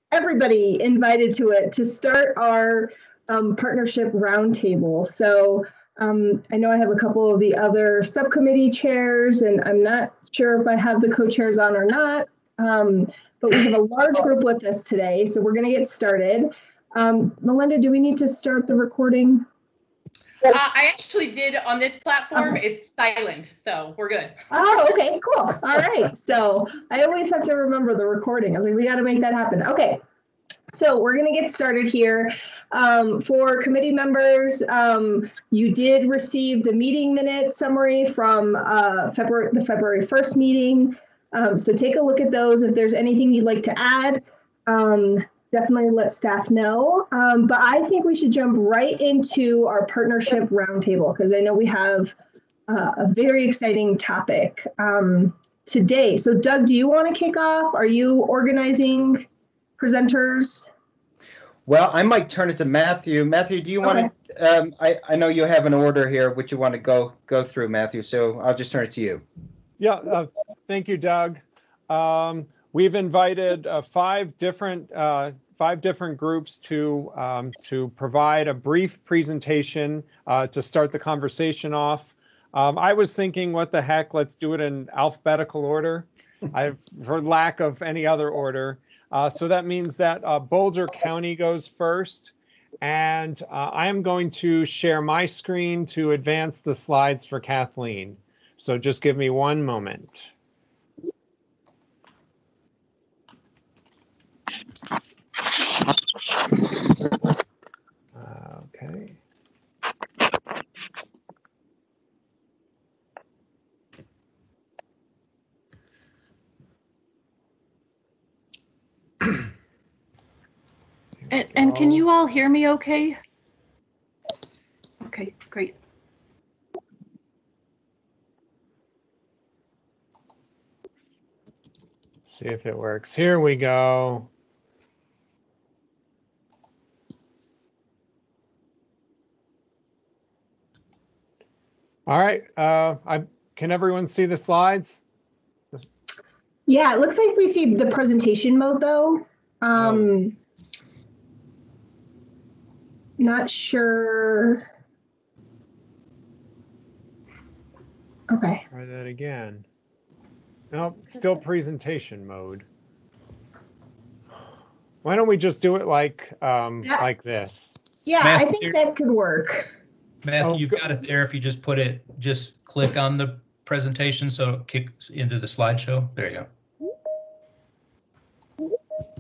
everybody invited to it to start our partnership roundtable. So I know I have a couple of the other subcommittee chairs, and I'm not sure if I have the co-chairs on or not, but we have a large group with us today, so we're going to get started. Melinda, do we need to start the recording? I actually did on this platform. It's silent, so we're good. Oh, okay, cool. All right. So I always have to remember the recording. I was like, we got to make that happen. Okay. So we're going to get started here. For committee members, you did receive the meeting minute summary from the February 1st meeting. So take a look at those. If there's anything you'd like to add, definitely let staff know. But I think we should jump right into our partnership roundtable because I know we have a very exciting topic today. So Doug, do you want to kick off? Are you organizing presenters? Well, I might turn it to Matthew. Matthew, do you want to, I know you have an order here, which you want to go through, Matthew, so I'll just turn it to you. Yeah, thank you, Doug. We've invited five different groups to provide a brief presentation to start the conversation off. I was thinking, what the heck, let's do it in alphabetical order, for lack of any other order. So that means that Boulder County goes first, and I am going to share my screen to advance the slides for Kathleen. So just give me one moment. Okay. And can you all hear me okay? Okay, great. See if it works. Here we go. All right. Can everyone see the slides? Yeah, it looks like we see the presentation mode though. Not sure. Okay. Try that again. Nope, still presentation mode. Why don't we just do it like this? Yeah, Matthew, I think that could work. Matthew, you've got it there. If you just click on the presentation so it kicks into the slideshow. There you go.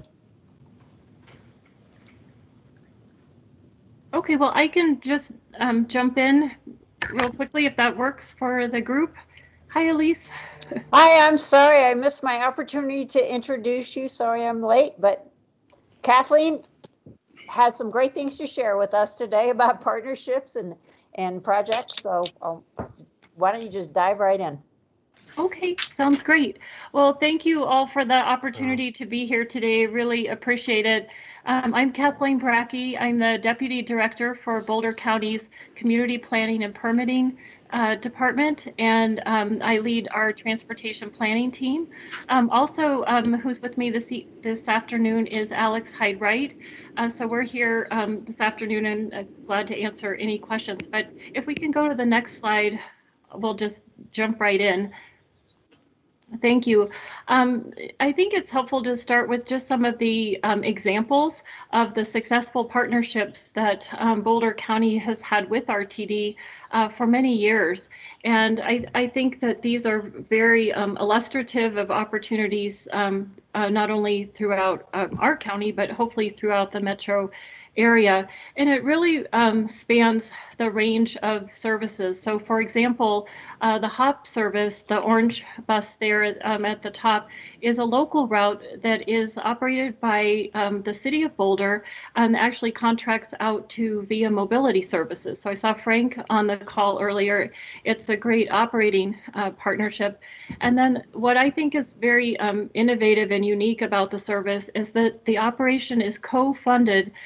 Okay, well, I can just jump in real quickly if that works for the group. Hi, Elise. Hi, I'm sorry I missed my opportunity to introduce you. Sorry I'm late, but Kathleen has some great things to share with us today about partnerships and projects. So why don't you just dive right in? Okay, sounds great. Well, thank you all for the opportunity to be here today. Really appreciate it. I'm Kathleen Brackey. I'm the Deputy Director for Boulder County's Community Planning and Permitting Department, and I lead our transportation planning team. Also, who's with me this afternoon is Alex Hyde-Wright. So we're here this afternoon and glad to answer any questions. But if we can go to the next slide, we'll just jump right in. Thank you. I think it's helpful to start with just some of the examples of the successful partnerships that Boulder County has had with RTD for many years. And I think that these are very illustrative of opportunities, not only throughout our county, but hopefully throughout the metro area. And it really spans the range of services. So for example, the HOP service, the orange bus there at the top, is a local route that is operated by the city of Boulder and actually contracts out to Via Mobility Services. So I saw Frank on the call earlier. It's a great operating partnership. And then what I think is very innovative and unique about the service is that the operation is co-funded by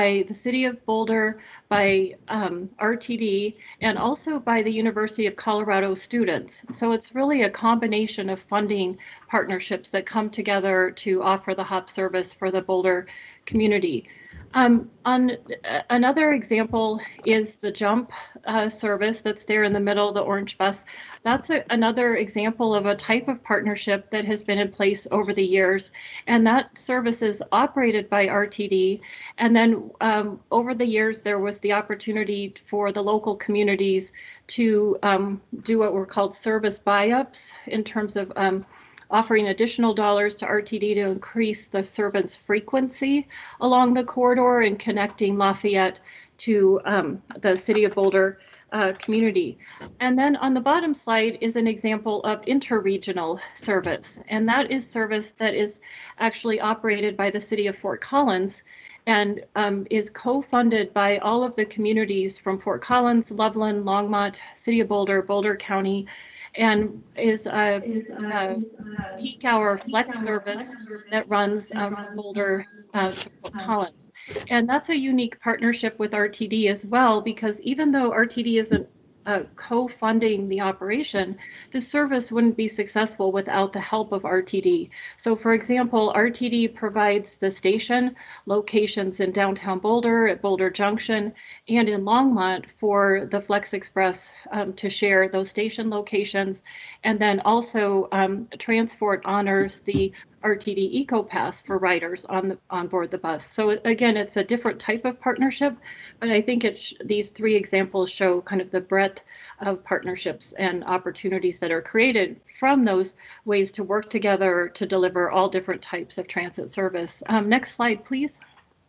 by the City of Boulder, by RTD, and also by the University of Colorado students. So it's really a combination of funding partnerships that come together to offer the HOP service for the Boulder community. Another example is the JUMP service that's there in the middle, the orange bus. That's another example of a type of partnership that has been in place over the years. And that service is operated by RTD. And then over the years, there was the opportunity for the local communities to do what were called service buy-ups in terms of offering additional dollars to RTD to increase the service frequency along the corridor and connecting Lafayette to the City of Boulder community. And then on the bottom slide is an example of interregional service. And that is service that is actually operated by the City of Fort Collins and is co-funded by all of the communities from Fort Collins, Loveland, Longmont, City of Boulder, Boulder County, and is a peak hour flex service that runs from Boulder to Fort Collins. And that's a unique partnership with RTD as well, because even though RTD isn't co-funding the operation, the service wouldn't be successful without the help of RTD. So for example, RTD provides the station locations in downtown Boulder, at Boulder Junction, and in Longmont for the Flex Express to share those station locations. And then also Transport honors the RTD EcoPass for riders on board the bus. So again, it's a different type of partnership, but I think these three examples show kind of the breadth of partnerships and opportunities that are created from those ways to work together to deliver all different types of transit service. Next slide, please.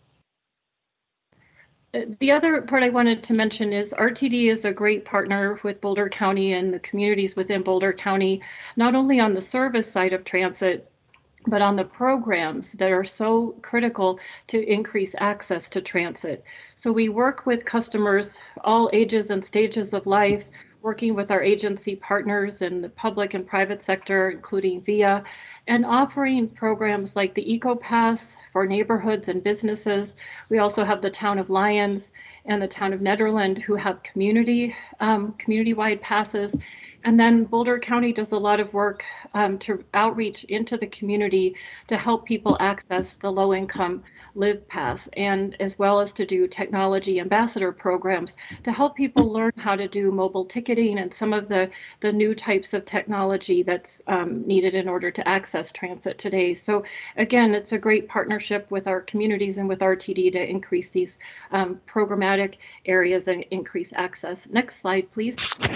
The other part I wanted to mention is RTD is a great partner with Boulder County and the communities within Boulder County, not only on the service side of transit, but on the programs that are so critical to increase access to transit. So we work with customers, all ages and stages of life, working with our agency partners in the public and private sector, including VIA, and offering programs like the EcoPass for neighborhoods and businesses. We also have the town of Lyons and the town of Nederland who have community-wide passes. And then Boulder County does a lot of work to outreach into the community to help people access the low-income Live Pass, and as well as to do technology ambassador programs to help people learn how to do mobile ticketing and some of the new types of technology that's needed in order to access transit today. So again, it's a great partnership with our communities and with RTD to increase these programmatic areas and increase access. Next slide, please.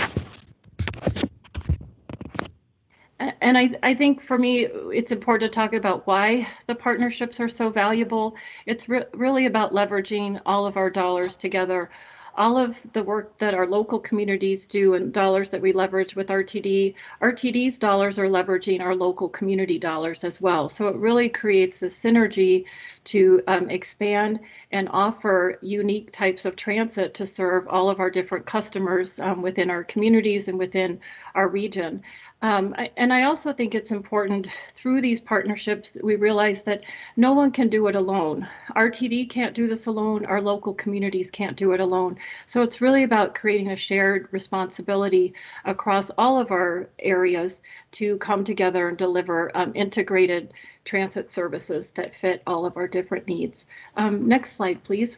And I think for me, it's important to talk about why the partnerships are so valuable. It's really about leveraging all of our dollars together. All of the work that our local communities do and dollars that we leverage with RTD, RTD's dollars are leveraging our local community dollars as well. So it really creates a synergy to expand and offer unique types of transit to serve all of our different customers within our communities and within our region. And I also think it's important through these partnerships that we realize that no one can do it alone. RTD can't do this alone. Our local communities can't do it alone. So it's really about creating a shared responsibility across all of our areas to come together and deliver integrated transit services that fit all of our different needs. Next slide, please.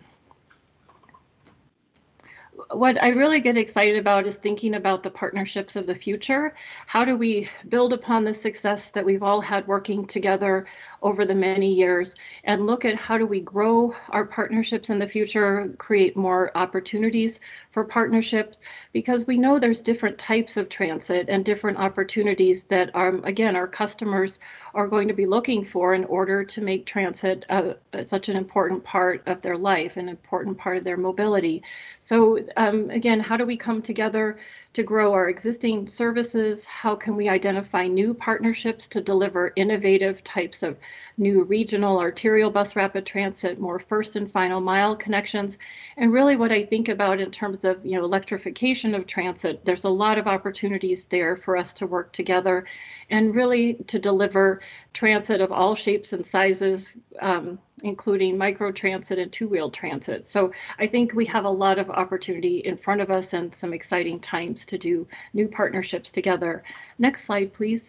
What I really get excited about is thinking about the partnerships of the future. How do we build upon the success that we've all had working together over the many years and look at how do we grow our partnerships in the future, create more opportunities for partnerships, because we know there's different types of transit and different opportunities that again, our customers are going to be looking for in order to make transit such an important part of their life, an important part of their mobility. So again, how do we come together to grow our existing services? How can we identify new partnerships to deliver innovative types of new regional arterial bus rapid transit, more first and final mile connections? And really what I think about in terms of electrification of transit, there's a lot of opportunities there for us to work together and really to deliver transit of all shapes and sizes, including micro transit and two-wheel transit. So I think we have a lot of opportunity in front of us and some exciting times to do new partnerships together. Next slide, please.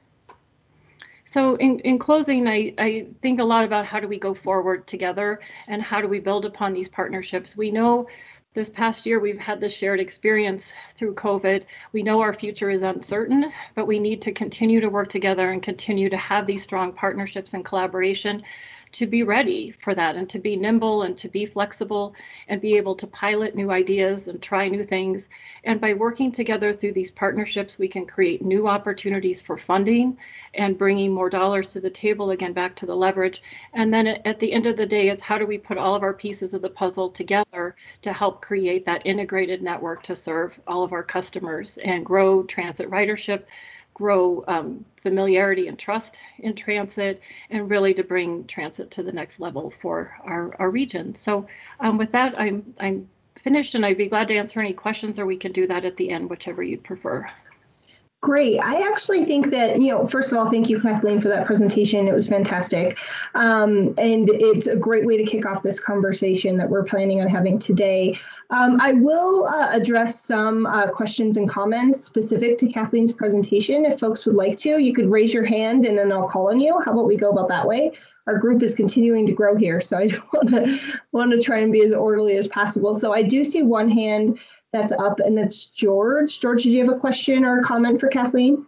So in closing, I think a lot about how do we go forward together and how do we build upon these partnerships. We know this past year we've had this shared experience through COVID. We know our future is uncertain, but we need to continue to work together and continue to have these strong partnerships and collaboration to be ready for that and to be nimble and to be flexible and be able to pilot new ideas and try new things. And by working together through these partnerships, we can create new opportunities for funding and bringing more dollars to the table, again, back to the leverage. And then at the end of the day, it's how do we put all of our pieces of the puzzle together to help create that integrated network to serve all of our customers and grow transit ridership, grow familiarity and trust in transit, and really to bring transit to the next level for our region. So with that, I'm finished, and I'd be glad to answer any questions, or we can do that at the end, whichever you'd prefer. Great. I actually think that, first of all, thank you, Kathleen, for that presentation. It was fantastic. And it's a great way to kick off this conversation that we're planning on having today. I will address some questions and comments specific to Kathleen's presentation. If folks would like to, you could raise your hand and then I'll call on you. How about we go about that way? Our group is continuing to grow here, so I want to try and be as orderly as possible. So I do see one hand that's up, and it's George. George, did you have a question or a comment for Kathleen?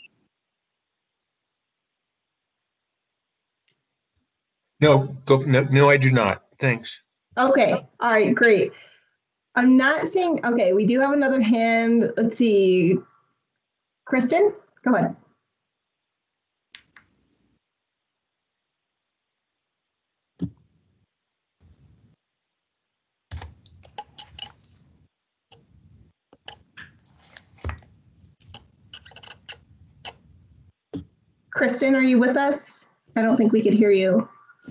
No, no, I do not. Thanks. Okay, all right, great. I'm not seeing, okay, we do have another hand. Let's see. Kristen, go ahead. Kristen, are you with us? I don't think we could hear you.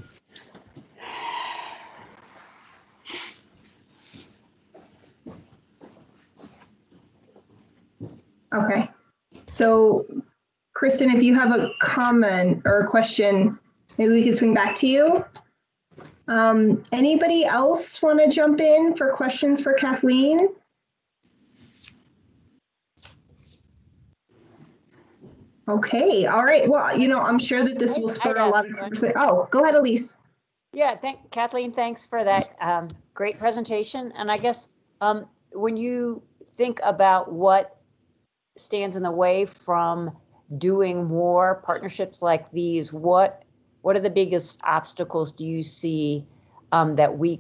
Okay. So, Kristen, if you have a comment or a question, maybe we could swing back to you. Anybody else want to jump in for questions for Kathleen? Okay, all right. Well, I'm sure that this will spur a lot of conversation. Oh, go ahead, Elise. Yeah, Kathleen, thanks for that great presentation. And I guess when you think about what stands in the way from doing more partnerships like these, what are the biggest obstacles do you see that we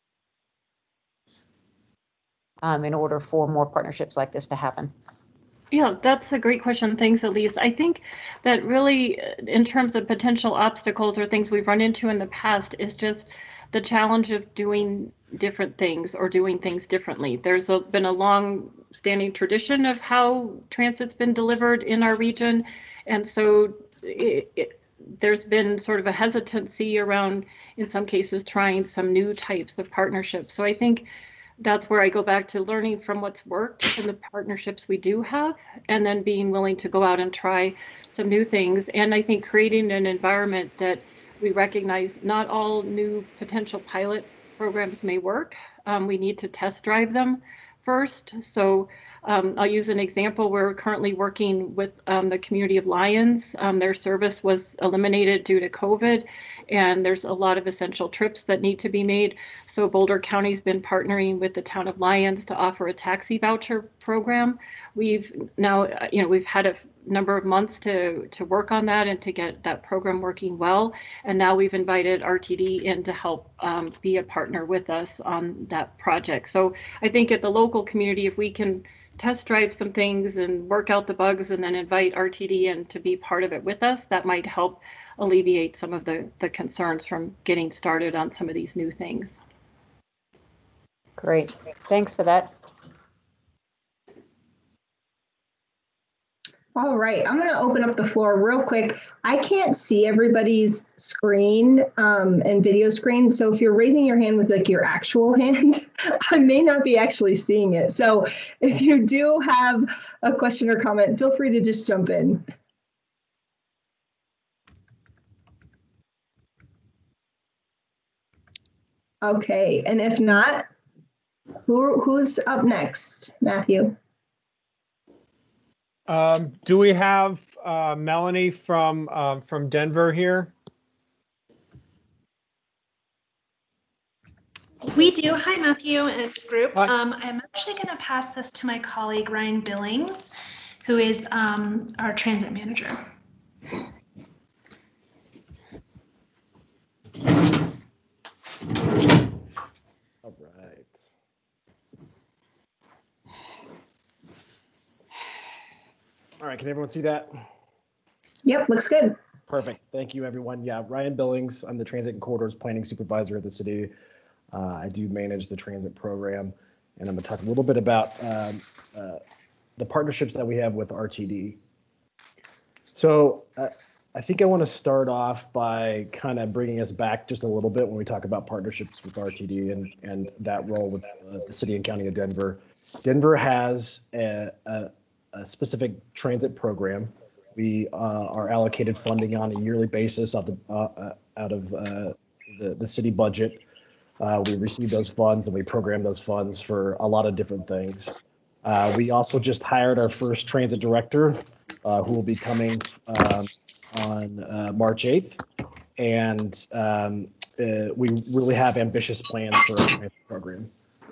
in order for more partnerships like this to happen? Yeah, that's a great question. Thanks, Elise. I think that really, in terms of potential obstacles or things we've run into in the past, is just the challenge of doing different things or doing things differently. There's been a long-standing tradition of how transit's been delivered in our region, and so there's been sort of a hesitancy around, in some cases, trying some new types of partnerships. So I think that's where I go back to learning from what's worked in the partnerships we do have, and then being willing to go out and try some new things. And I think creating an environment that we recognize not all new potential pilot programs may work. We need to test drive them first. So I'll use an example. We're currently working with the community of Lyons. Their service was eliminated due to COVID, and there's a lot of essential trips that need to be made. So Boulder County's been partnering with the town of Lyons to offer a taxi voucher program. We've now, we've had a number of months to work on that and to get that program working well. And now we've invited RTD in to help be a partner with us on that project. So I think at the local community, if we can test drive some things and work out the bugs and then invite RTD in to be part of it with us, that might help alleviate some of the concerns from getting started on some of these new things. Great, thanks for that. All right, I'm going to open up the floor real quick. I can't see everybody's screen and video screen, so if you're raising your hand with like your actual hand, I may not be actually seeing it. So if you do have a question or comment, feel free to just jump in. Okay, and if not, who's up next, Matthew? Do we have Melanie from Denver here? We do. Hi, Matthew and its group. Hi. I'm actually going to pass this to my colleague, Ryan Billings, who is our transit manager. All right. All right, can everyone see that? Yep, looks good. Perfect. Thank you, everyone. Yeah, Ryan Billings. I'm the Transit and Corridors Planning Supervisor at the city. I do manage the transit program, and I'm going to talk a little bit about the partnerships that we have with RTD. So I think I want to start off by kind of bringing us back just a little bit when we talk about partnerships with RTD and that role with the city and county of Denver. Denver has a specific transit program. We are allocated funding on a yearly basis out of the city budget. We receive those funds and we program those funds for a lot of different things. We also just hired our first transit director, who will be coming on March 8th. And we really have ambitious plans for our transit program.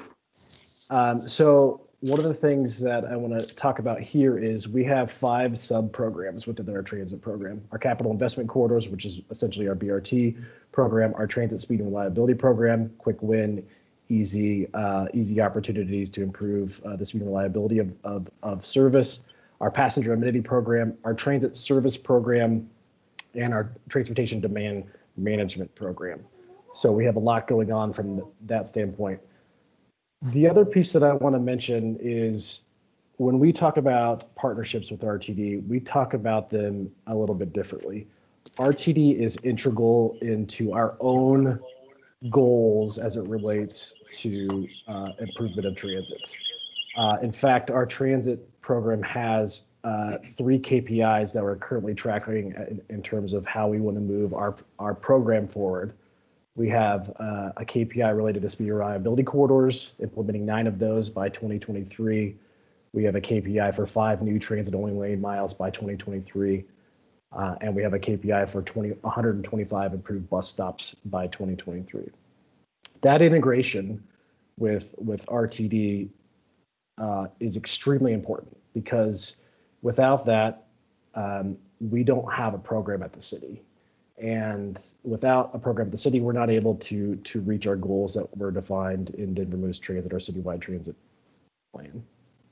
So one of the things that I want to talk about here is we have 5 sub-programs within our transit program. Our capital investment corridors, which is essentially our BRT program, our transit speed and reliability program, quick win, easy opportunities to improve the speed and reliability of service, our passenger amenity program, our transit service program, and our transportation demand management program. So we have a lot going on from that standpoint. The other piece that I want to mention is when we talk about partnerships with RTD, we talk about them a little bit differently. RTD is integral into our own goals as it relates to improvement of transit. In fact, our transit program has 3 KPIs that we're currently tracking in terms of how we want to move our program forward. We have a KPI related to speed and reliability corridors, implementing 9 of those by 2023. We have a KPI for 5 new transit-only lane miles by 2023. And we have a KPI for 125 improved bus stops by 2023. That integration with RTD is extremely important because without that, we don't have a program at the city. And without a program at the city, we're not able to reach our goals that were defined in Denver Moves Transit, our citywide transit plan.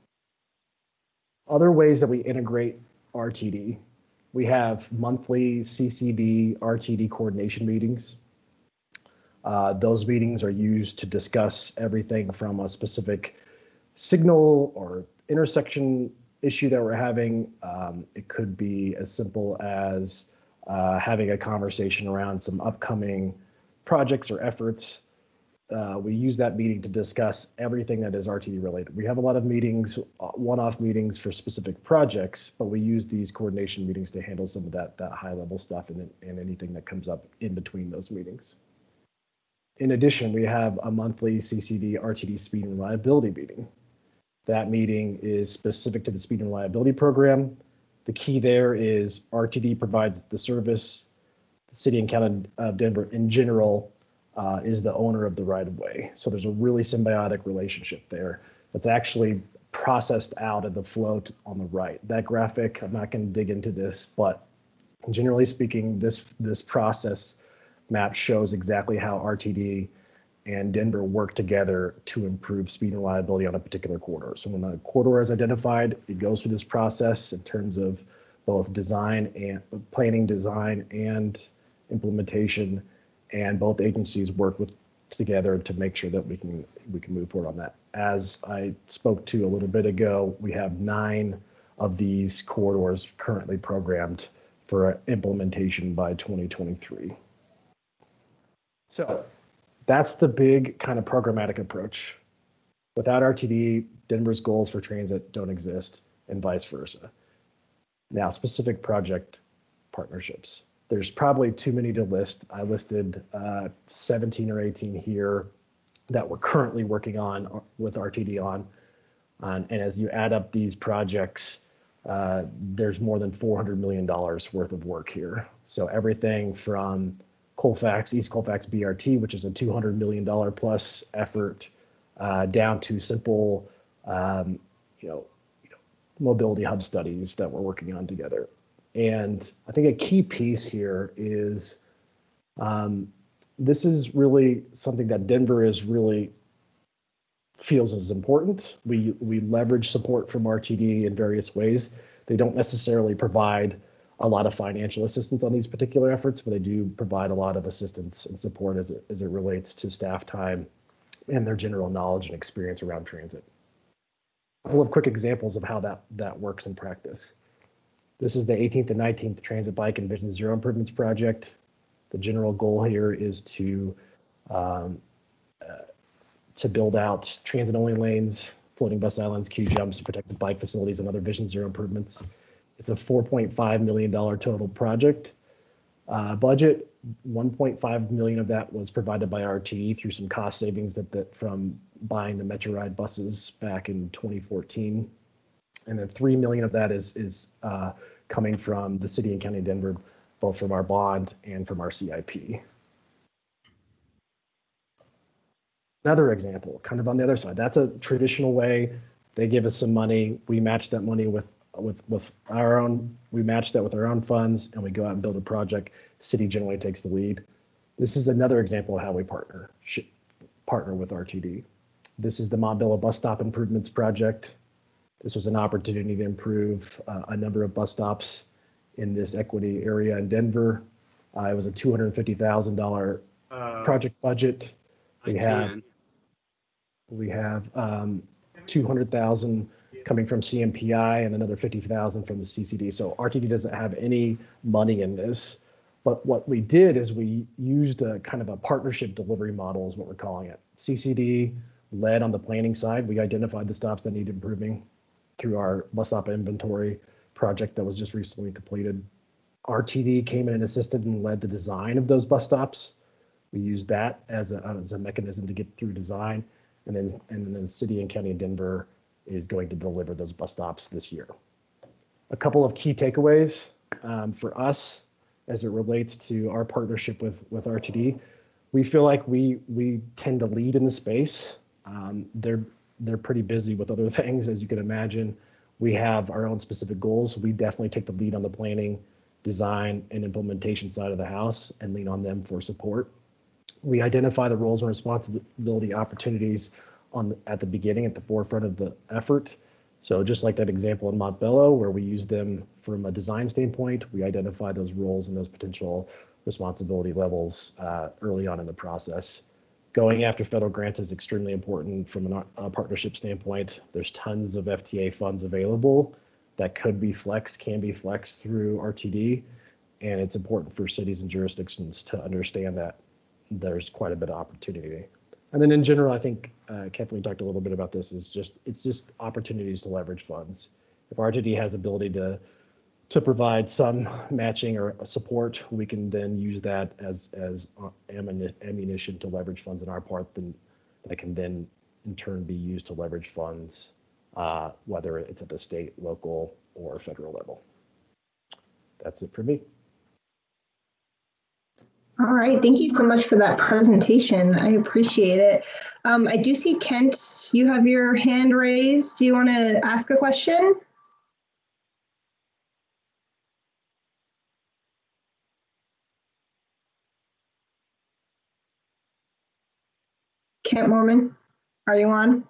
Other ways that we integrate RTD, we have monthly CCD RTD coordination meetings. Those meetings are used to discuss everything from a specific signal or intersection issue that we're having. It could be as simple as having a conversation around some upcoming projects or efforts. We use that meeting to discuss everything that is RTD related. We have a lot of meetings, one-off meetings for specific projects, but we use these coordination meetings to handle some of that high-level stuff and anything that comes up in between those meetings. In addition, we have a monthly CCD RTD speed and reliability meeting. That meeting is specific to the speed and reliability program. The key there is RTD provides the service. The city and county of Denver in general is the owner of the right-of-way. So there's a really symbiotic relationship there that's actually processed out of the float on the right. That graphic, I'm not going to dig into this, but generally speaking, this process map shows exactly how RTD and Denver work together to improve speed and reliability on a particular corridor. So when a corridor is identified, it goes through this process in terms of both design and planning, design and implementation, and both agencies work together to make sure that we can move forward on that. As I spoke to a little bit ago, we have 9 of these corridors currently programmed for implementation by 2023. So that's the big kind of programmatic approach. Without RTD, Denver's goals for transit don't exist, and vice versa. Now, specific project partnerships. There's probably too many to list. I listed 17 or 18 here that we're currently working on with RTD on. And as you add up these projects, there's more than $400 million worth of work here. So everything from Colfax, East Colfax BRT, which is a $200 million plus effort, down to simple, mobility hub studies that we're working on together. And I think a key piece here is this is really something that Denver is really feels is important. We leverage support from RTD in various ways. They don't necessarily provide a lot of financial assistance on these particular efforts, but they do provide a lot of assistance and support as it relates to staff time and their general knowledge and experience around transit. A couple of quick examples of how that works in practice. This is the 18th and 19th Transit Bike and Vision Zero Improvements Project. The general goal here is to build out transit-only lanes, floating bus islands, queue jumps, protected bike facilities, and other Vision Zero improvements. It's a $4.5 million total project. Budget, $1.5 million of that was provided by RTE through some cost savings that from buying the Metro Ride buses back in 2014. And then $3 million of that is coming from the city and county of Denver, both from our bond and from our CIP. Another example, kind of on the other side, that's a traditional way. They give us some money, we match that money with our own, we match that with our own funds, and we go out and build a project. City generally takes the lead. This is another example of how we partner with RTD. This is the Montbello bus stop improvements project. This was an opportunity to improve a number of bus stops in this equity area in Denver. It was a $250,000 project budget. We have $200,000 coming from CMPI and another $50,000 from the CCD. So RTD doesn't have any money in this, but what we did is we used a kind of a partnership delivery model is what we're calling it. CCD led on the planning side. We identified the stops that need improving through our bus stop inventory project that was just recently completed. RTD came in and assisted and led the design of those bus stops. We used that as a mechanism to get through design, and then City and County of Denver is going to deliver those bus stops this year. A couple of key takeaways for us as it relates to our partnership with RTD. We feel like we tend to lead in the space. They're pretty busy with other things, as you can imagine. We have our own specific goals. We definitely take the lead on the planning, design, and implementation side of the house and lean on them for support. We identify the roles and responsibility opportunities at the beginning, at the forefront of the effort. So just like that example in Montbello, where we use them from a design standpoint, we identify those roles and those potential responsibility levels early on in the process. Going after federal grants is extremely important from a partnership standpoint. There's tons of FTA funds available that can be flexed through RTD, and it's important for cities and jurisdictions to understand that there's quite a bit of opportunity. And then in general, I think Kathleen talked a little bit about this, it's just opportunities to leverage funds. If RTD has ability to provide some matching or support, we can then use that as ammunition to leverage funds in our part, then that can then in turn be used to leverage funds, whether it's at the state, local, or federal level. That's it for me. All right, thank you so much for that presentation. I appreciate it. I do see Kent, you have your hand raised. Do you want to ask a question? Kent Mormon, are you on?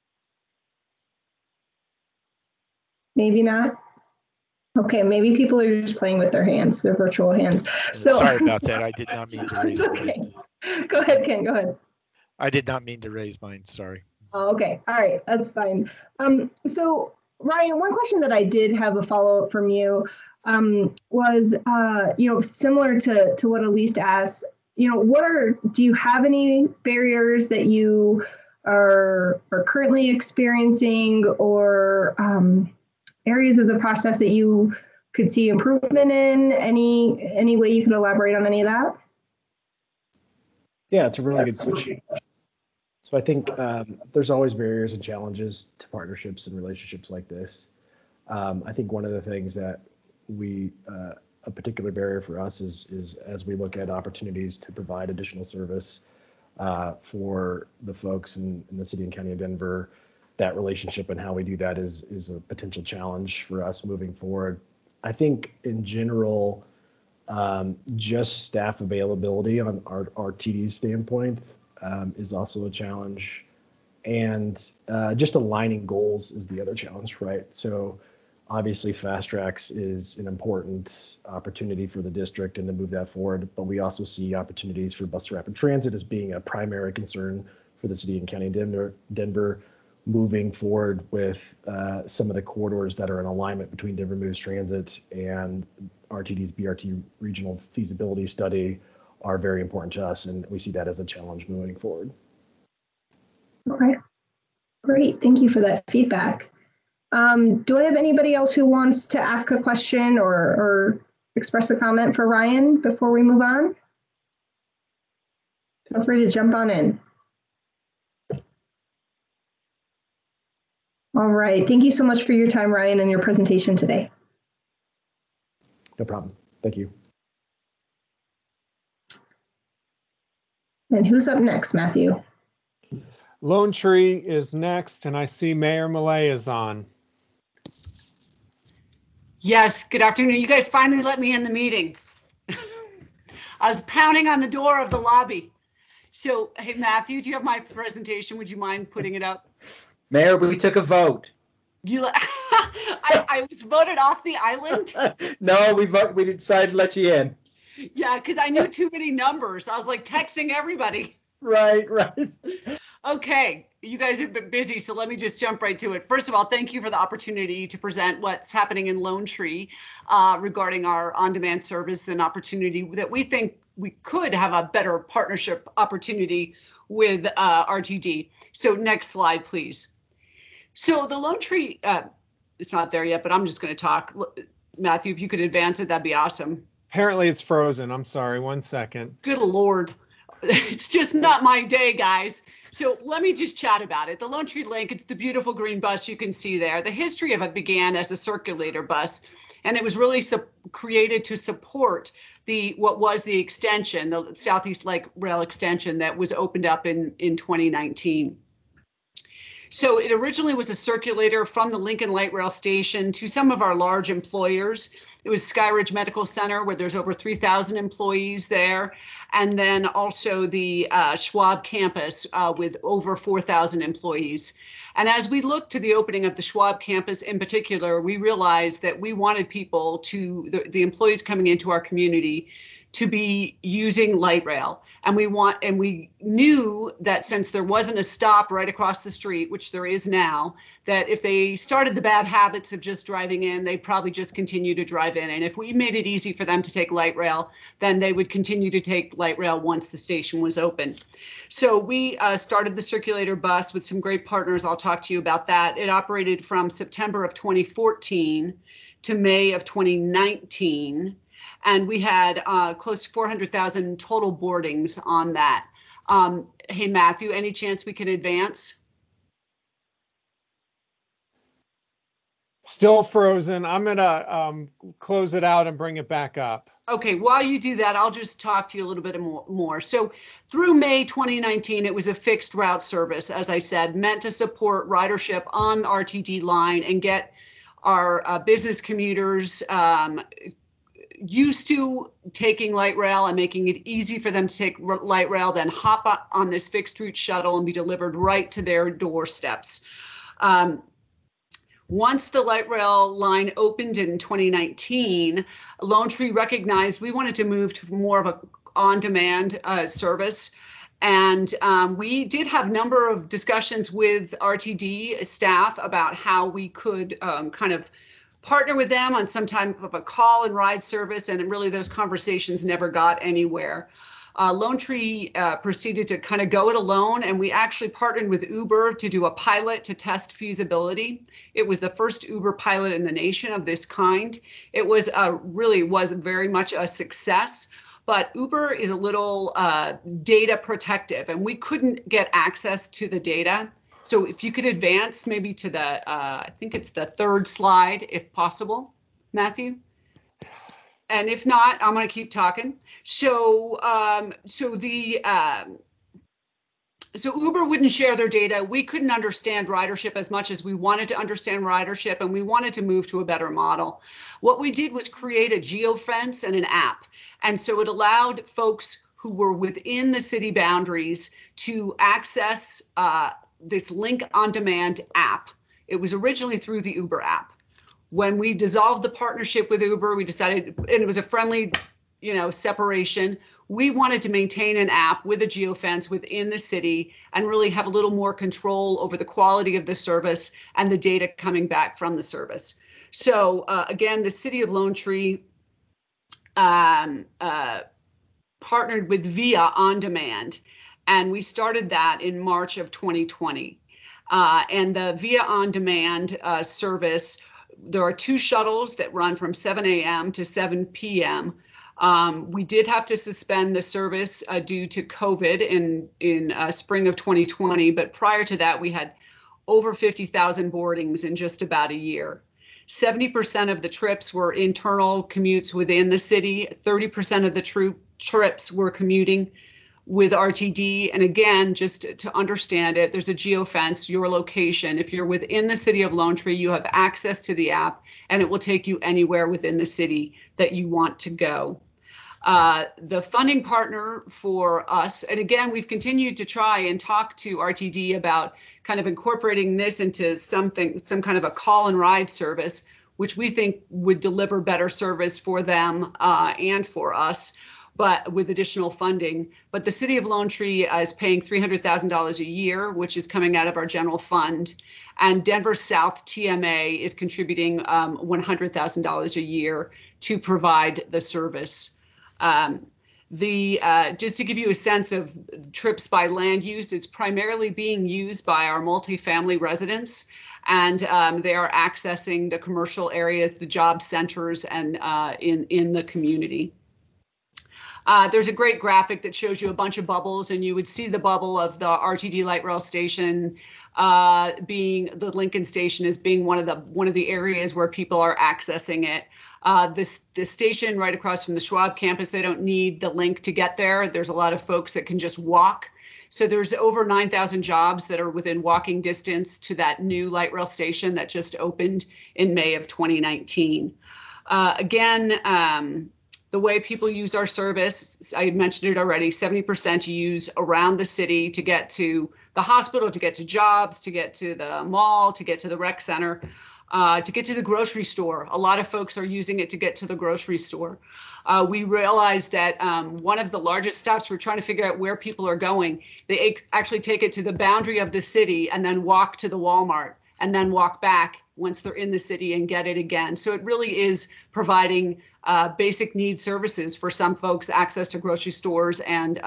Maybe not. Okay, maybe people are just playing with their hands, their virtual hands. So sorry about that. I did not mean to raise mine. Go ahead, Ken, go ahead. I did not mean to raise mine, sorry. Oh, okay, all right, that's fine. So Ryan, one question that I did have a follow-up from you was, similar to what Elise asked, do you have any barriers that you are currently experiencing, or areas of the process that you could see improvement in? Any way you can elaborate on any of that? Yeah, it's a really good question. So I think there's always barriers and challenges to partnerships and relationships like this. I think one of the things that a particular barrier for us is as we look at opportunities to provide additional service for the folks in the city and county of Denver, that relationship and how we do that is a potential challenge for us moving forward. I think in general, just staff availability on our RTD standpoint is also a challenge. And just aligning goals is the other challenge, right? So obviously Fast Tracks is an important opportunity for the district and to move that forward, but we also see opportunities for bus rapid transit as being a primary concern for the city and county of Denver moving forward with some of the corridors that are in alignment between Denver Moves Transit and RTD's BRT regional feasibility study are very important to us, and we see that as a challenge moving forward. Okay, great. Thank you for that feedback. Do I have anybody else who wants to ask a question or express a comment for Ryan before we move on? Feel free to jump on in. All right. Thank you so much for your time, Ryan, and your presentation today. No problem. Thank you. And who's up next, Matthew? Lone Tree is next, and I see Mayor Millet is on. Yes, good afternoon. You guys finally let me in the meeting. I was pounding on the door of the lobby. So, hey, Matthew, do you have my presentation? Would you mind putting it up? Mayor, we took a vote. I was voted off the island. No, we decided to let you in. Yeah, because I knew too many numbers. I was like texting everybody. Right. Okay, you guys have been busy, so let me just jump right to it. First of all, thank you for the opportunity to present what's happening in Lone Tree regarding our on-demand service and opportunity that we think we could have a better partnership opportunity with RTD. So next slide, please. So the Lone Tree, it's not there yet, but I'm just going to talk. Matthew, if you could advance it, that'd be awesome. Apparently it's frozen. I'm sorry. 1 second. Good Lord. It's just not my day, guys. So let me just chat about it. The Lone Tree Link, it's the beautiful green bus you can see there. The history of it began as a circulator bus, and it was really created to support what was the extension, the Southeast Lake Rail extension that was opened up in 2019. So it originally was a circulator from the Lincoln Light Rail Station to some of our large employers. It was Skyridge Medical Center, where there's over 3,000 employees there. And then also the Schwab campus with over 4,000 employees. And as we looked to the opening of the Schwab campus in particular, we realized that we wanted people the employees coming into our community to be using light rail. And we knew that since there wasn't a stop right across the street, which there is now, that if they started the bad habits of just driving in, they'd probably just continue to drive in. And if we made it easy for them to take light rail, then they would continue to take light rail once the station was open. So we started the circulator bus with some great partners. I'll talk to you about that. It operated from September of 2014 to May of 2019. And we had close to 400,000 total boardings on that. Hey, Matthew, any chance we can advance? Still frozen. I'm going to close it out and bring it back up. Okay, while you do that, I'll just talk to you a little bit more. So through May 2019, it was a fixed route service, as I said, meant to support ridership on the RTD line and get our business commuters used to taking light rail and making it easy for them to take light rail, then hop on this fixed route shuttle and be delivered right to their doorsteps. Once the light rail line opened in 2019, Lone Tree recognized we wanted to move to more of a on-demand service. And we did have a number of discussions with RTD staff about how we could kind of partner with them on some type of a call and ride service, and really those conversations never got anywhere. Lone Tree proceeded to kind of go it alone, and we actually partnered with Uber to do a pilot to test feasibility. It was the first Uber pilot in the nation of this kind. It was really was very much a success, but Uber is a little data protective, and we couldn't get access to the data. So if you could advance maybe to the, I think it's the third slide, if possible, Matthew. And if not, I'm going to keep talking. So, so Uber wouldn't share their data. We couldn't understand ridership as much as we wanted to understand ridership, and we wanted to move to a better model. What we did was create a geofence and an app. And so it allowed folks who were within the city boundaries to access this link on demand app. It was originally through the Uber app. When we dissolved the partnership with Uber, we decided, and it was a friendly, separation. We wanted to maintain an app with a geofence within the city and really have a little more control over the quality of the service and the data coming back from the service. So again, the city of Lone Tree partnered with Via On Demand, and we started that in March of 2020. And the Via On Demand service, there are 2 shuttles that run from 7 a.m. to 7 p.m. We did have to suspend the service due to COVID in spring of 2020, but prior to that, we had over 50,000 boardings in just about a year. 70% of the trips were internal commutes within the city. 30% of the trips were commuting with RTD. And again, just to understand it, there's a geofence, your location. If you're within the city of Lone Tree, you have access to the app, and it will take you anywhere within the city that you want to go. The funding partner for us, and again, we've continued to try and talk to RTD about kind of incorporating this into some kind of a call and ride service, which we think would deliver better service for them and for us, but with additional funding. But the city of Lone Tree is paying $300,000 a year, which is coming out of our general fund. And Denver South TMA is contributing $100,000 a year to provide the service. Just to give you a sense of trips by land use, it's primarily being used by our multifamily residents, and they are accessing the commercial areas, the job centers, and in the community. There's a great graphic that shows you a bunch of bubbles, and you would see the bubble of the RTD light rail station being the Lincoln station as being one of the areas where people are accessing it. The station right across from the Schwab campus, they don't need the link to get there. There's a lot of folks that can just walk. So there's over 9,000 jobs that are within walking distance to that new light rail station that just opened in May of 2019. Again, the way people use our service, I mentioned it already, 70% use around the city to get to the hospital, to get to jobs, to get to the mall, to get to the rec center, to get to the grocery store. A lot of folks are using it to get to the grocery store. We realized that one of the largest stops, we're trying to figure out where people are going. They actually take it to the boundary of the city and then walk to the Walmart and then walk back once they're in the city and get it again. So it really is providing basic need services for some folks, access to grocery stores and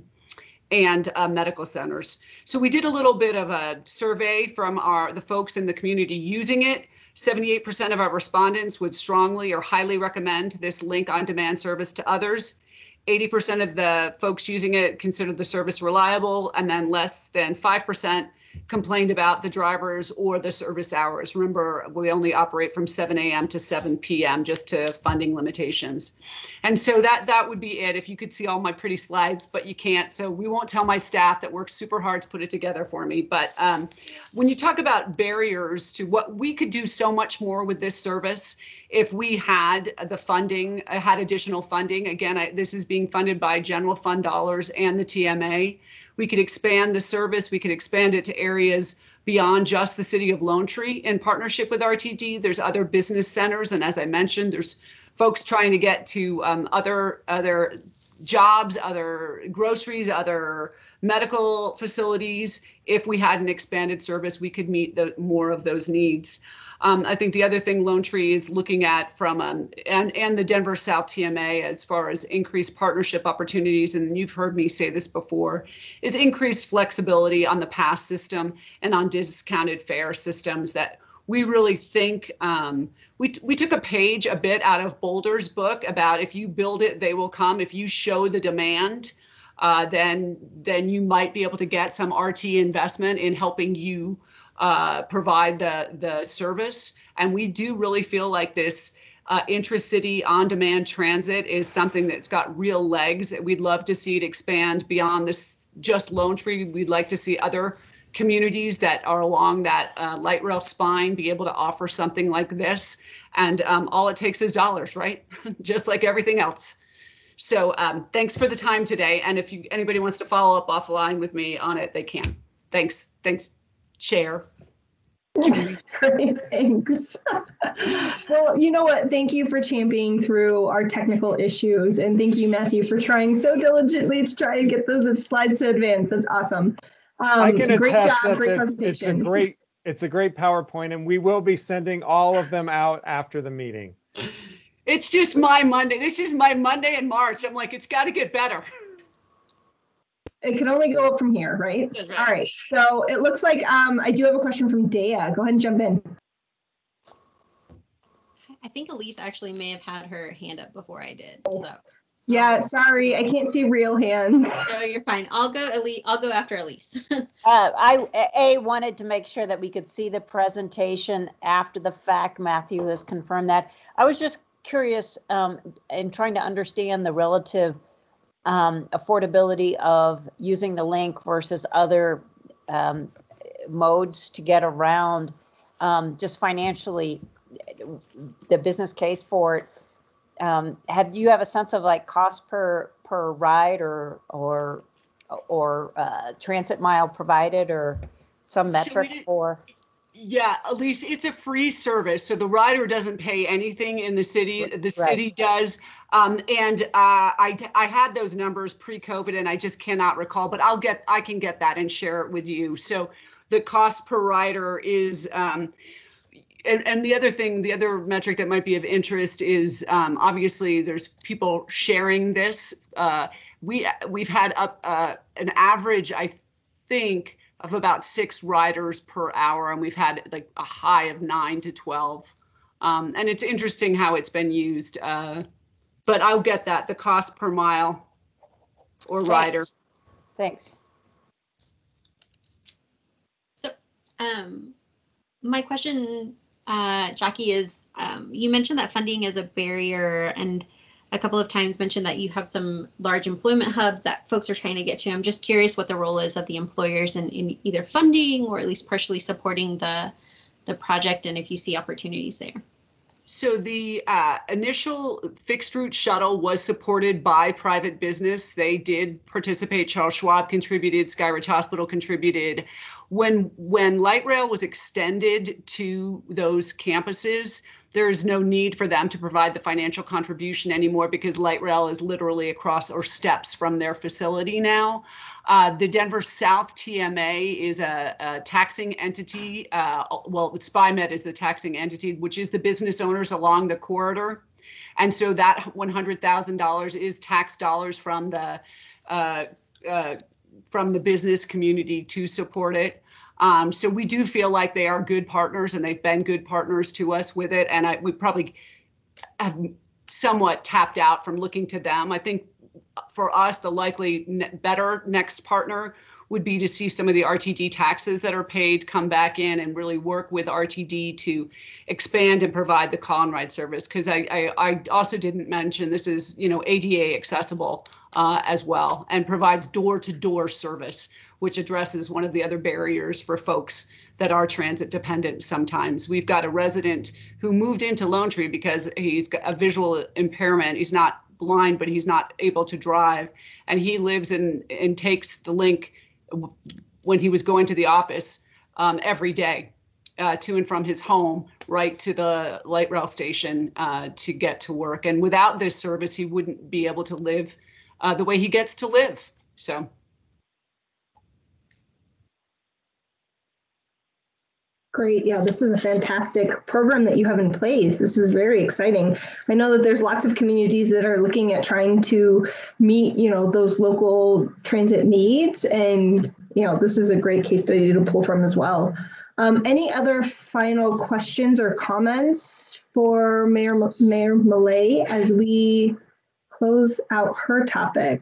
medical centers. So we did a little bit of a survey from the folks in the community using it. 78% of our respondents would strongly or highly recommend this link on demand service to others. 80% of the folks using it considered the service reliable, and then less than 5% complained about the drivers or the service hours. Remember, we only operate from 7 a.m. to 7 p.m. just to funding limitations. And so that would be it. If you could see all my pretty slides, but you can't. So we won't tell my staff that worked super hard to put it together for me. But when you talk about barriers to what we could do so much more with this service, if we had the funding, had additional funding, again, this is being funded by general fund dollars and the TMA. We could expand the service. We could expand it to areas beyond just the city of Lone Tree in partnership with RTD. There's other business centers. And as I mentioned, there's folks trying to get to other jobs, other groceries, other medical facilities. If we had an expanded service, we could meet more of those needs. I think the other thing Lone Tree is looking at from and the Denver South TMA as far as increased partnership opportunities, and you've heard me say this before, is increased flexibility on the pass system and on discounted fare systems that we really think we took a page a bit out of Boulder's book about if you build it, they will come. If you show the demand, then you might be able to get some RT investment in helping you provide the service. And we do really feel like this intracity on-demand transit is something that's got real legs. We'd love to see it expand beyond this just Lone Tree. We'd like to see other communities that are along that light rail spine be able to offer something like this. And all it takes is dollars, right? Just like everything else. So thanks for the time today. And if anybody wants to follow up offline with me on it, they can. Thanks, Chair. Great, thanks. Well, you know what? Thank you for championing through our technical issues. And thank you, Matthew, for trying so diligently to try and get those slides to advance. That's awesome. I can great attest job, that great presentation. it's a great PowerPoint, and we will be sending all of them out after the meeting. It's just my Monday. This is my Monday in March. I'm like, it's got to get better. It can only go up from here, right? That's right. All right. So it looks like I do have a question from Dea. Go ahead and jump in. I think Elise actually may have had her hand up before I did. So. Yeah, sorry, I can't see real hands. No, you're fine. I'll go after Elise. I wanted to make sure that we could see the presentation after the fact. Matthew has confirmed that. I was just curious in trying to understand the relative affordability of using the link versus other modes to get around just financially the business case for it. Do you have a sense of like cost per ride or transit mile provided or some metric for? Yeah, Elise, it's a free service, so the rider doesn't pay anything in the city. The city does, and I had those numbers pre-COVID, and I just cannot recall. But I can get that and share it with you. So the cost per rider is. And the other metric that might be of interest is obviously there's people sharing this. We've had an average, I think, of about 6 riders per hour, and we've had like a high of 9 to 12. And it's interesting how it's been used. But I'll get that, the cost per mile or rider. Thanks. So my question, Jackie, is you mentioned that funding is a barrier, and a couple of times mentioned that you have some large employment hubs that folks are trying to get to. I'm just curious what the role is of the employers in either funding or at least partially supporting the project, and if you see opportunities there. So the initial fixed route shuttle was supported by private business. They did participate. Charles Schwab contributed, Skyridge Hospital contributed. When light rail was extended to those campuses, there is no need for them to provide the financial contribution anymore because light rail is literally across or steps from their facility now. The Denver South TMA is a taxing entity. SpyMed is the taxing entity, which is the business owners along the corridor. And so that $100,000 is tax dollars from the business community to support it. So we do feel like they are good partners, and they've been good partners to us with it. And we probably have somewhat tapped out from looking to them. I think for us, the likely better next partner would be to see some of the RTD taxes that are paid come back in and really work with RTD to expand and provide the call and ride service. Because I also didn't mention this is ADA accessible as well, and provides door-to-door service, which addresses one of the other barriers for folks that are transit dependent sometimes. We've got a resident who moved into Lone Tree because he's got a visual impairment. He's not blind, but he's not able to drive. And he lives and takes the link when he was going to the office every day to and from his home right to the light rail station to get to work. And without this service, he wouldn't be able to live the way he gets to live. So. Great. Yeah, this is a fantastic program that you have in place. This is very exciting. I know that there's lots of communities that are looking at trying to meet, those local transit needs. And, this is a great case study to pull from as well. Any other final questions or comments for Mayor Millay as we close out her topic?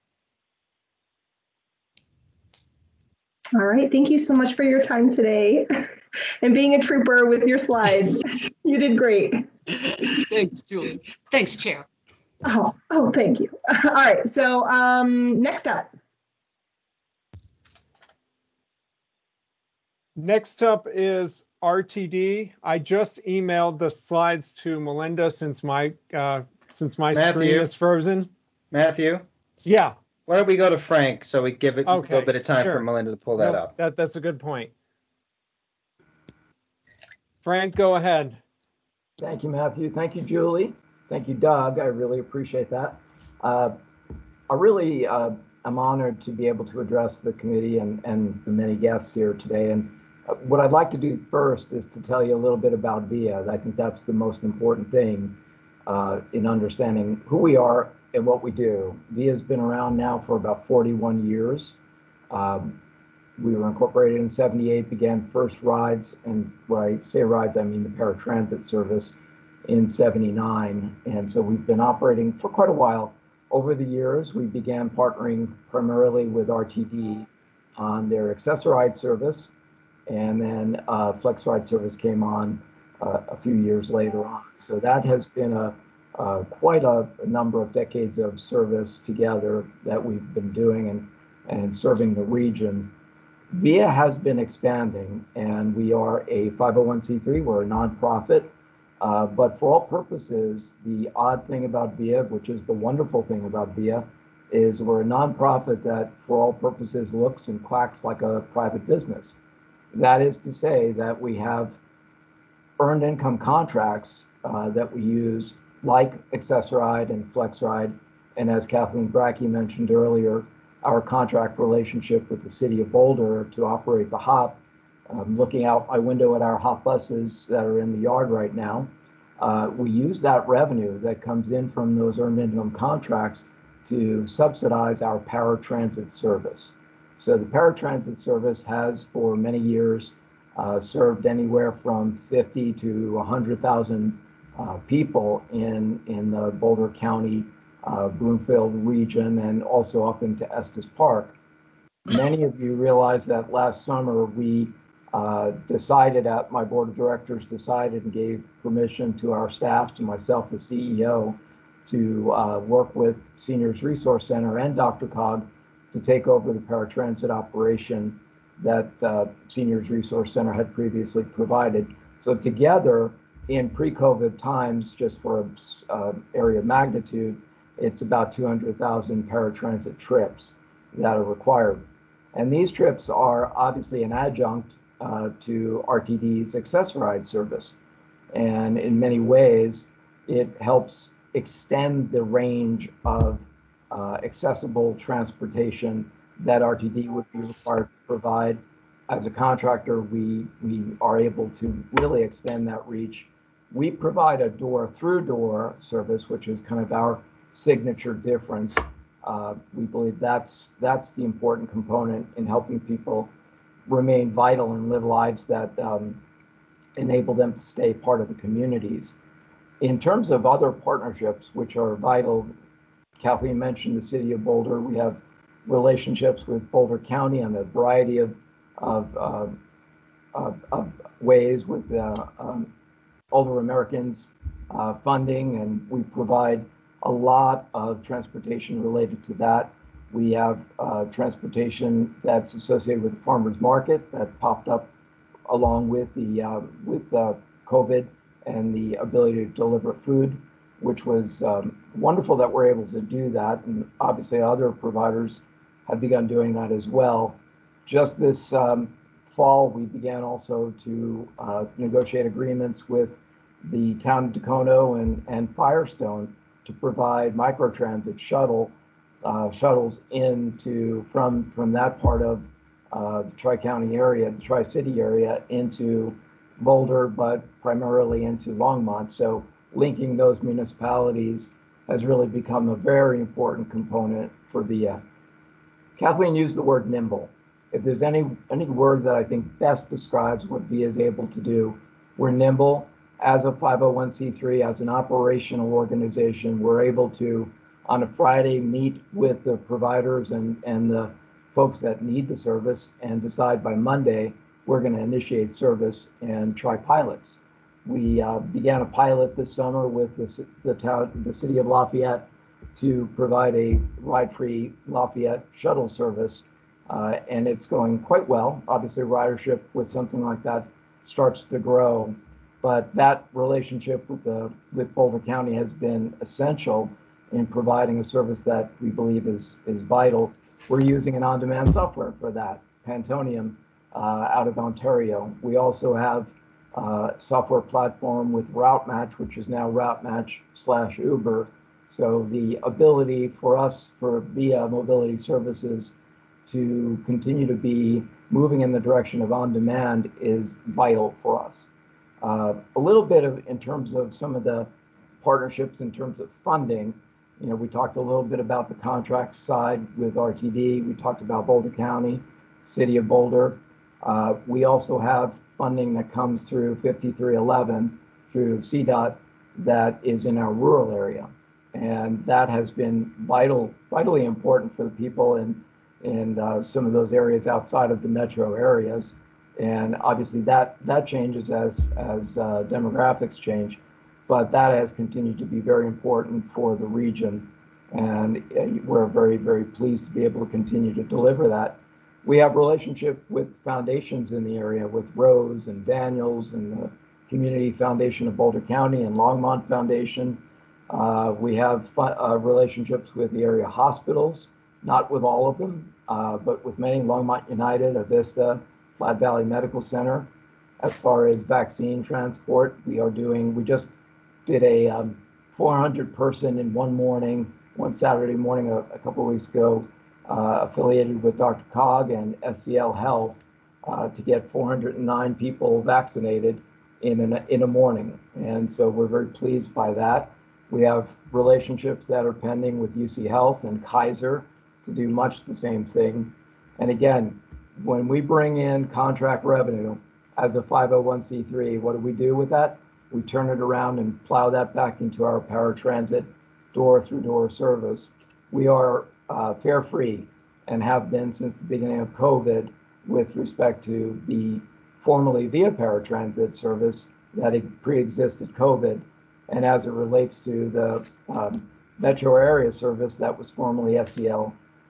All right. Thank you so much for your time today and being a trooper with your slides. You did great. Thanks, Julie. Thanks, Chair. Oh, thank you. All right. So next up. Next up is RTD. I just emailed the slides to Melinda since my screen is frozen. Matthew? Yeah. Why don't we go to Frank so we give it a little bit of time sure. for Melinda to pull that up. That's a good point. Frank, go ahead. Thank you, Matthew. Thank you, Julie. Thank you, Doug. I really appreciate that. I really am honored to be able to address the committee and the many guests here today. And what I'd like to do first is to tell you a little bit about VIA. I think that's the most important thing in understanding who we are and what we do. VIA has been around now for about 41 years. We were incorporated in '78, began first rides, and when I say rides, I mean the paratransit service, in '79. And so we've been operating for quite a while. Over the years, we began partnering primarily with RTD on their Access-a-Ride service, and then Flex Ride service came on a few years later on. So that has been quite a number of decades of service together that we've been doing and serving the region. VIA has been expanding, and we are a 501c3. We're a nonprofit, but for all purposes, the odd thing about VIA, which is the wonderful thing about VIA, is we're a nonprofit that for all purposes looks and quacks like a private business. That is to say that we have earned income contracts that we use, like Access-a-Ride and Flex Ride, and as Kathleen Brackey mentioned earlier, our contract relationship with the city of Boulder to operate the HOP. Looking out my window at our HOP buses that are in the yard right now, we use that revenue that comes in from those earned income contracts to subsidize our paratransit service. So the paratransit service has for many years served anywhere from 50 to 100,000 people in the Boulder County, Broomfield region, and also up into Estes Park. Many of you realize that last summer we decided, my board of directors decided and gave permission to our staff, to myself as CEO, to work with Seniors Resource Center and Dr. Cog to take over the paratransit operation that Seniors Resource Center had previously provided. So together, in pre-COVID times, just for an area of magnitude, it's about 200,000 paratransit trips that are required. And these trips are obviously an adjunct to RTD's Access-a-Ride service. And in many ways, it helps extend the range of accessible transportation that RTD would be required to provide. As a contractor, we are able to really extend that reach. We provide a door-through-door service, which is kind of our signature difference. We believe that's the important component in helping people remain vital and live lives that enable them to stay part of the communities. In terms of other partnerships, which are vital, Kathleen mentioned the city of Boulder. We have relationships with Boulder County on a variety of ways with Older Americans funding, and we provide a lot of transportation related to that. We have transportation that's associated with the farmers market that popped up along with the COVID and the ability to deliver food, which was wonderful that we're able to do that. And obviously other providers have begun doing that as well. Just this fall, we began also to negotiate agreements with the town of Dacono and Firestone to provide microtransit shuttles from that part of the Tri-County area, the Tri-City area, into Boulder, but primarily into Longmont. So linking those municipalities has really become a very important component for VIA. Kathleen used the word nimble. If there's any word that I think best describes what VIA is able to do, we're nimble. As a 501c3, as an operational organization, we're able to, on a Friday, meet with the providers and the folks that need the service and decide by Monday we're going to initiate service and try pilots. We began a pilot this summer with the city of Lafayette to provide a ride-free Lafayette shuttle service, and it's going quite well. Obviously, ridership with something like that starts to grow, but that relationship with Boulder County has been essential in providing a service that we believe is vital. We're using an on-demand software for that, Pantonium, out of Ontario. We also have a software platform with Route Match, which is now Route Match/Uber. So the ability for us, for VIA Mobility Services, to continue to be moving in the direction of on-demand is vital for us. A little bit in terms of some of the partnerships in terms of funding. You know, we talked a little bit about the contract side with RTD. We talked about Boulder County, City of Boulder. We also have funding that comes through 5311 through CDOT that is in our rural area. And that has been vitally important for the people in some of those areas outside of the metro areas. And obviously that changes as demographics change, but that has continued to be very important for the region. And we're very, very pleased to be able to continue to deliver that. We have relationship with foundations in the area, with Rose and Daniels and the Community Foundation of Boulder County and Longmont Foundation. We have relationships with the area hospitals, not with all of them, but with many, Longmont United, Avista, Flat Valley Medical Center. As far as vaccine transport, we just did a 400 person in one Saturday morning a couple of weeks ago, affiliated with Dr. Cog and SCL Health to get 409 people vaccinated in a morning. And so we're very pleased by that. We have relationships that are pending with UC Health and Kaiser to do much the same thing. And again, when we bring in contract revenue as a 501c3, what do we do with that? We turn it around and plow that back into our paratransit door-through-door service. We are fare-free and have been since the beginning of COVID with respect to the formerly VIA paratransit service that pre-existed COVID. And as it relates to the metro area service that was formerly SCR,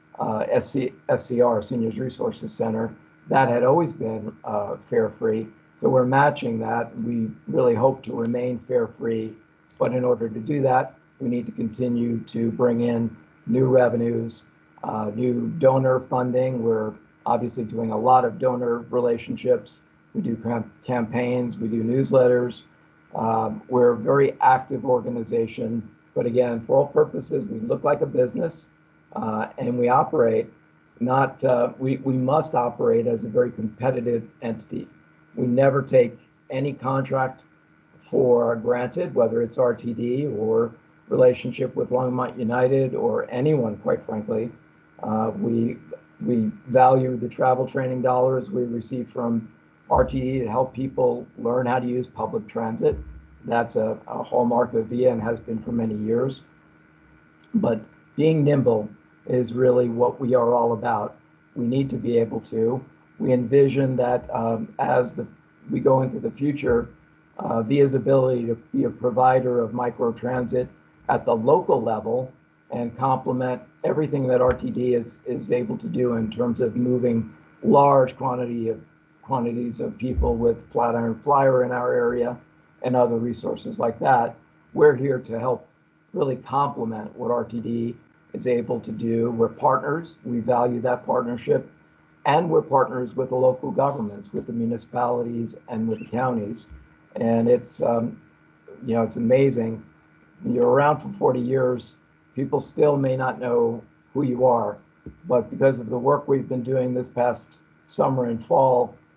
Seniors Resources Center, that had always been fare-free. So we're matching that. We really hope to remain fare-free, but in order to do that, we need to continue to bring in new revenues, new donor funding. We're obviously doing a lot of donor relationships. We do campaigns, we do newsletters. We're a very active organization, but again, for all purposes, we look like a business, and we operate not, we must operate as a very competitive entity. We never take any contract for granted, whether it's RTD or relationship with Longmont United or anyone, quite frankly. We value the travel training dollars we receive from RTD to help people learn how to use public transit. That's a hallmark of VIA and has been for many years. But being nimble is really what we are all about. We need to be able to. We envision that we go into the future, VIA's ability to be a provider of microtransit at the local level and complement everything that RTD is able to do in terms of moving large quantities of people with Flatiron Flyer in our area and other resources like that. We're here to help really complement what RTD is able to do. We're partners. We value that partnership. And we're partners with the local governments, with the municipalities and with the counties. And it's, it's amazing. When you're around for 40 years, people still may not know who you are. But because of the work we've been doing this past summer and fall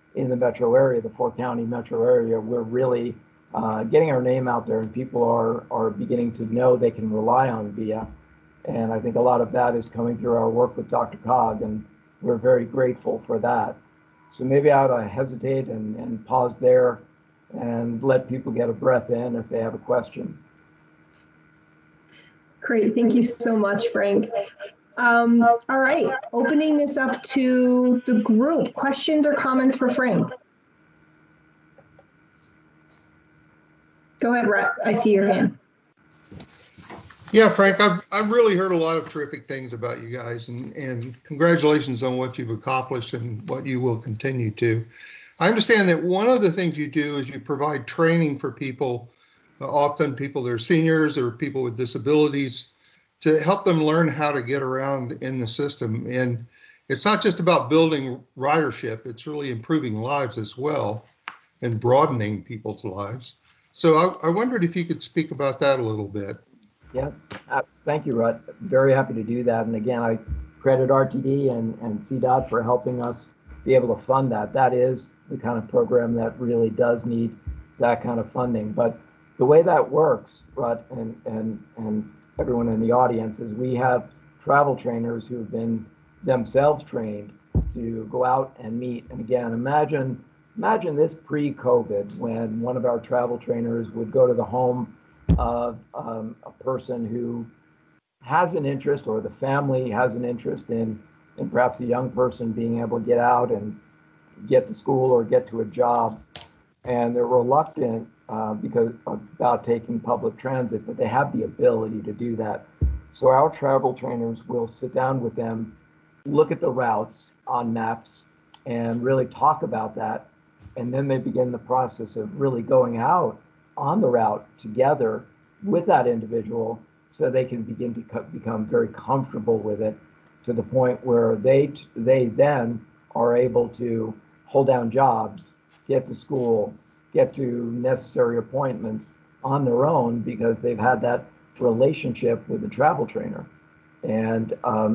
in the metro area, the 4-county metro area, we're really getting our name out there, and people are beginning to know they can rely on VIA. And I think a lot of that is coming through our work with Dr. Cog, and we're very grateful for that. So maybe I ought to hesitate and pause there and let people get a breath in if they have a question. Great, thank you so much, Frank. All right, opening this up to the group. Questions or comments for Frank? Go ahead, Rhett. I see your hand. Yeah, Frank, I've really heard a lot of terrific things about you guys, and congratulations on what you've accomplished and what you will continue to. I understand that one of the things you do is you provide training for people, often people that are seniors or people with disabilities, to help them learn how to get around in the system. And it's not just about building ridership, it's really improving lives as well and broadening people's lives. So I wondered if you could speak about that a little bit. Yeah, thank you, Rut. Very happy to do that. And again, I credit RTD and CDOT for helping us be able to fund that. That is the kind of program that really does need that kind of funding. But the way that works, Rut, and everyone in the audience, is we have travel trainers who have been themselves trained to go out and meet. And again, imagine this pre-COVID, when one of our travel trainers would go to the home of a person who has an interest, or the family has an interest in perhaps a young person being able to get out and get to school or get to a job, and they're reluctant because about taking public transit, but they have the ability to do that. So our travel trainers will sit down with them, look at the routes on maps, and really talk about that. And then they begin the process of really going out on the route together with that individual, so they can begin to become very comfortable with it, to the point where they then are able to hold down jobs, get to school, get to necessary appointments on their own, because they've had that relationship with the travel trainer. And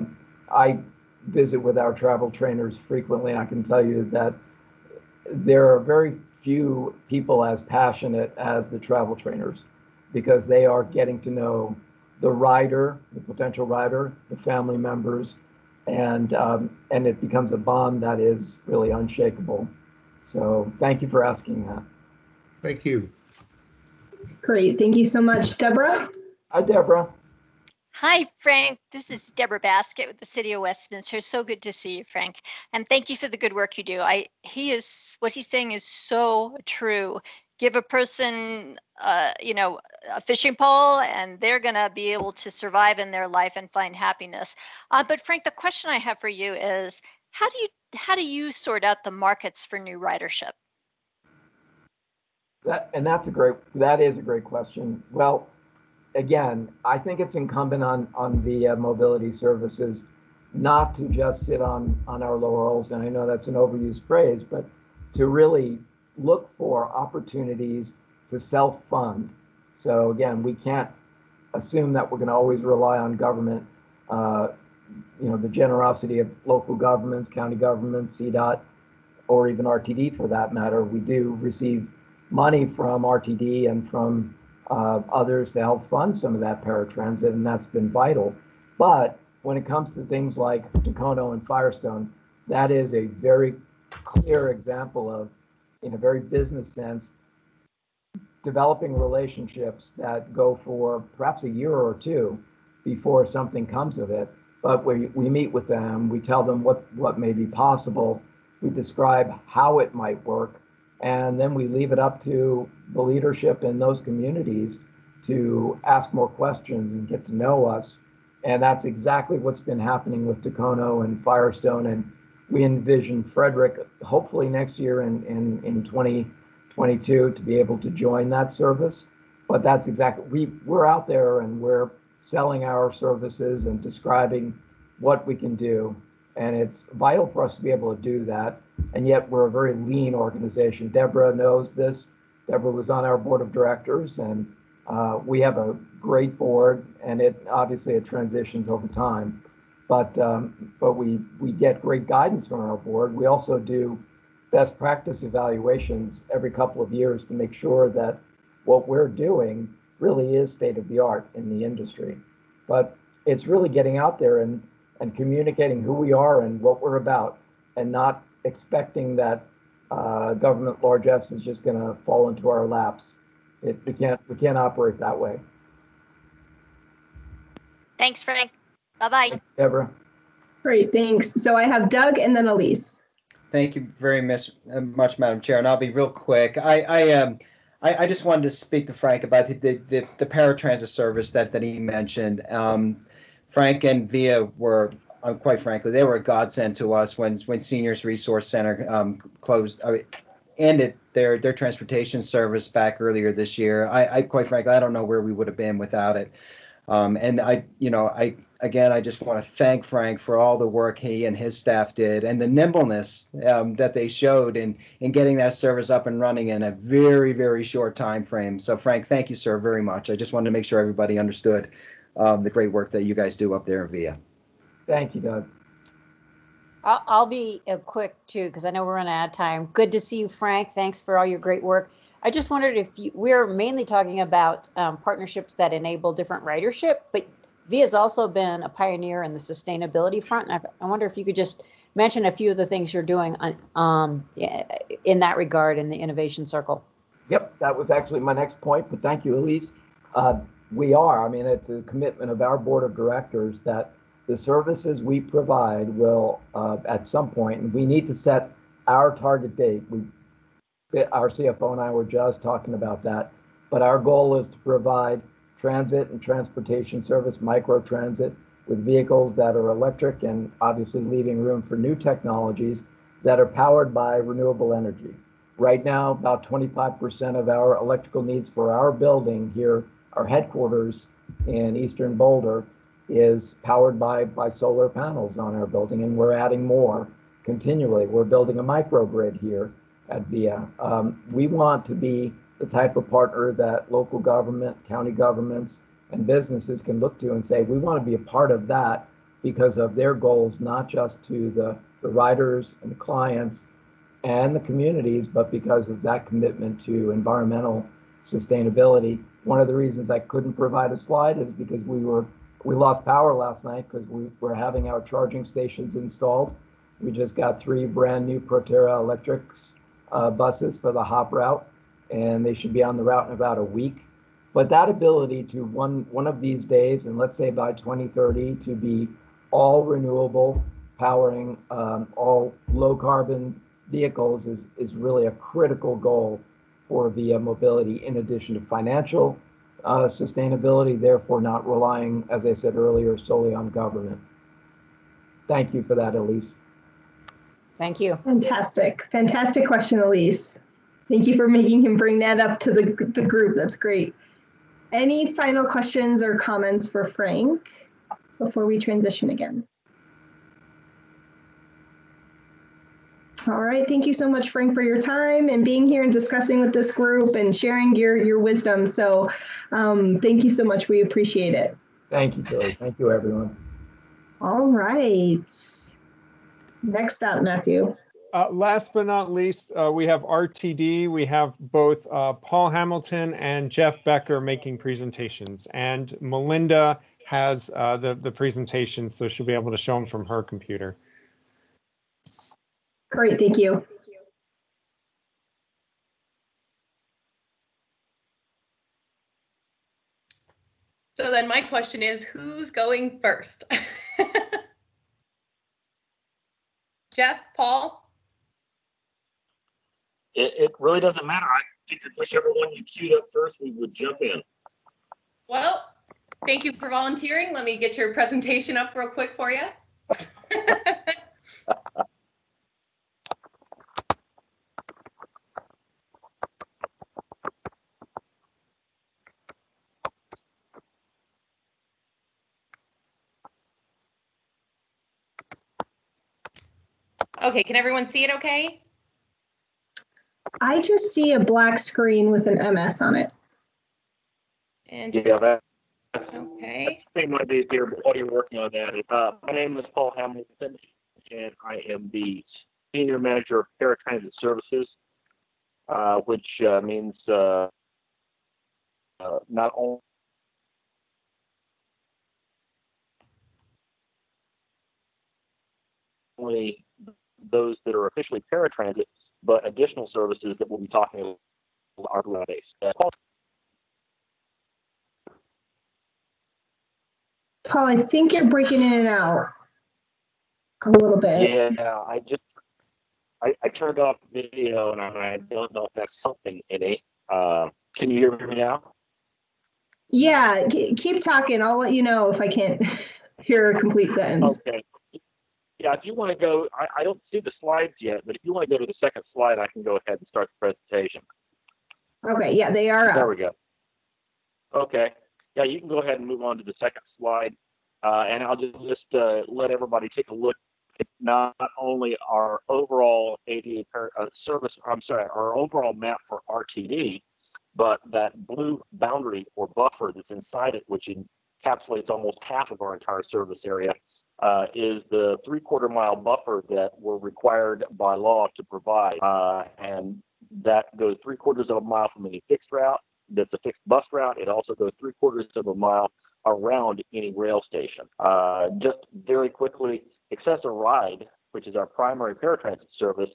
I visit with our travel trainers frequently. I can tell you that there are very few people as passionate as the travel trainers, because they are getting to know the rider, the potential rider, the family members, and it becomes a bond that is really unshakable. So thank you for asking that. Thank you. Great, thank you so much. Deborah? Hi, Deborah. Hi, Frank. This is Deborah Baskett with the City of Westminster. So good to see you, Frank. And thank you for the good work you do. What he's saying is so true. Give a person, a fishing pole, and they're going to be able to survive in their life and find happiness. But Frank, the question I have for you is, how do you sort out the markets for new ridership? That is a great question. Well, again, I think it's incumbent on the mobility services not to just sit on our laurels, and I know that's an overused phrase, but to really look for opportunities to self-fund. So again, we can't assume that we're going to always rely on government, the generosity of local governments, county governments, CDOT, or even RTD for that matter. We do receive money from RTD and from others to help fund some of that paratransit, and that's been vital. But when it comes to things like Tocono and Firestone, that is a very clear example of, in a very business sense, developing relationships that go for perhaps a year or two before something comes of it. But we meet with them, we tell them what may be possible, we describe how it might work, and then we leave it up to the leadership in those communities to ask more questions and get to know us. And that's exactly what's been happening with Tocono and Firestone. And we envision Frederick, hopefully next year in 2022, to be able to join that service. But that's exactly, we're out there and we're selling our services and describing what we can do. And it's vital for us to be able to do that. And yet we're a very lean organization. Deborah knows this. Deborah was on our board of directors, and we have a great board, and it transitions over time. But we get great guidance from our board. We also do best practice evaluations every couple of years to make sure that what we're doing really is state of the art in the industry. But it's really getting out there and communicating who we are and what we're about, and not expecting that government largesse is just going to fall into our laps. We can't operate that way. Thanks, Frank. Bye-bye. Deborah. Great, thanks. So I have Doug and then Elise. Thank you very much, Madam Chair, and I'll be real quick. I just wanted to speak to Frank about the paratransit service that he mentioned. Frank and VIA were, quite frankly, they were a godsend to us when Seniors Resource Center ended their transportation service back earlier this year. I quite frankly, I don't know where we would have been without it. And I just want to thank Frank for all the work he and his staff did, and the nimbleness that they showed in getting that service up and running in a very, very short time frame. So Frank, thank you, sir, very much. I just wanted to make sure everybody understood the great work that you guys do up there in VIA. Thank you, Doug. I'll be quick too, because I know we're running out of time. Good to see you, Frank. Thanks for all your great work. I just wondered if we're mainly talking about partnerships that enable different ridership, but VIA's also been a pioneer in the sustainability front. And I wonder if you could just mention a few of the things you're doing in that regard in the innovation circle. Yep, that was actually my next point, but thank you, Elise. We are, I mean, it's a commitment of our board of directors that the services we provide will, at some point, and we need to set our target date. Our CFO and I were just talking about that, but our goal is to provide transit and transportation service, microtransit, with vehicles that are electric and obviously leaving room for new technologies that are powered by renewable energy. Right now, about 25% of our electrical needs for our building here, our headquarters in Eastern Boulder, is powered by solar panels on our building, and we're adding more continually. We're building a microgrid here at VIA. We want to be the type of partner that local government, county governments, and businesses can look to and say, we want to be a part of that because of their goals, not just to the riders and the clients and the communities, but because of that commitment to environmental sustainability. One of the reasons I couldn't provide a slide is because we lost power last night because we were having our charging stations installed. We just got 3 brand new Proterra Electrics buses for the hop route, and they should be on the route in about a week. But that ability to one of these days, and let's say by 2030, to be all renewable, powering all low carbon vehicles is really a critical goal for VIA Mobility, in addition to financial sustainability, therefore not relying, as I said earlier, solely on government. Thank you for that, Elise. Thank you. Fantastic. Fantastic question, Elise. Thank you for making him bring that up to the group. That's great. Any final questions or comments for Frank before we transition again? All right. Thank you so much, Frank, for your time and being here and discussing with this group and sharing your wisdom. So thank you so much. We appreciate it. Thank you, Joey. Thank you, everyone. All right. Next up, Matthew. Last but not least, we have RTD. We have both Paul Hamilton and Jeff Becker making presentations. And Melinda has the presentation, so she'll be able to show them from her computer. Great, thank you. So then my question is, who's going first? Jeff, Paul? It really doesn't matter. I think whichever one you queued up first, we would jump in. Well, thank you for volunteering. Let me get your presentation up real quick for you. Okay, can everyone see it okay? I just see a black screen with an MS on it. Yeah, that okay. thing might be here, but while you're working on that, my name is Paul Hamilton, and I am the Senior Manager of Paratransit Services, which means not only those that are officially paratransit, but additional services that we'll be talking about are based. Paul, I think you're breaking in and out a little bit. Yeah, I turned off the video, and I don't know if that's helping any. Can you hear me now? Yeah, keep talking. I'll let you know if I can't hear a complete sentence. Okay. Yeah, if you want to go, I don't see the slides yet, but if you want to go to the second slide, I can go ahead and start the presentation. Okay, yeah, they are up. There we go. Okay. Yeah, you can go ahead and move on to the second slide. And I'll just let everybody take a look at not only our overall ADA service, our overall map for RTD, but that blue boundary or buffer that's inside it, which encapsulates almost half of our entire service area, is the 3/4 mile buffer that we're required by law to provide. And that goes 3/4 of a mile from any fixed route. That's a fixed bus route. It also goes 3/4 of a mile around any rail station. Just very quickly, Accessor Ride, which is our primary paratransit service,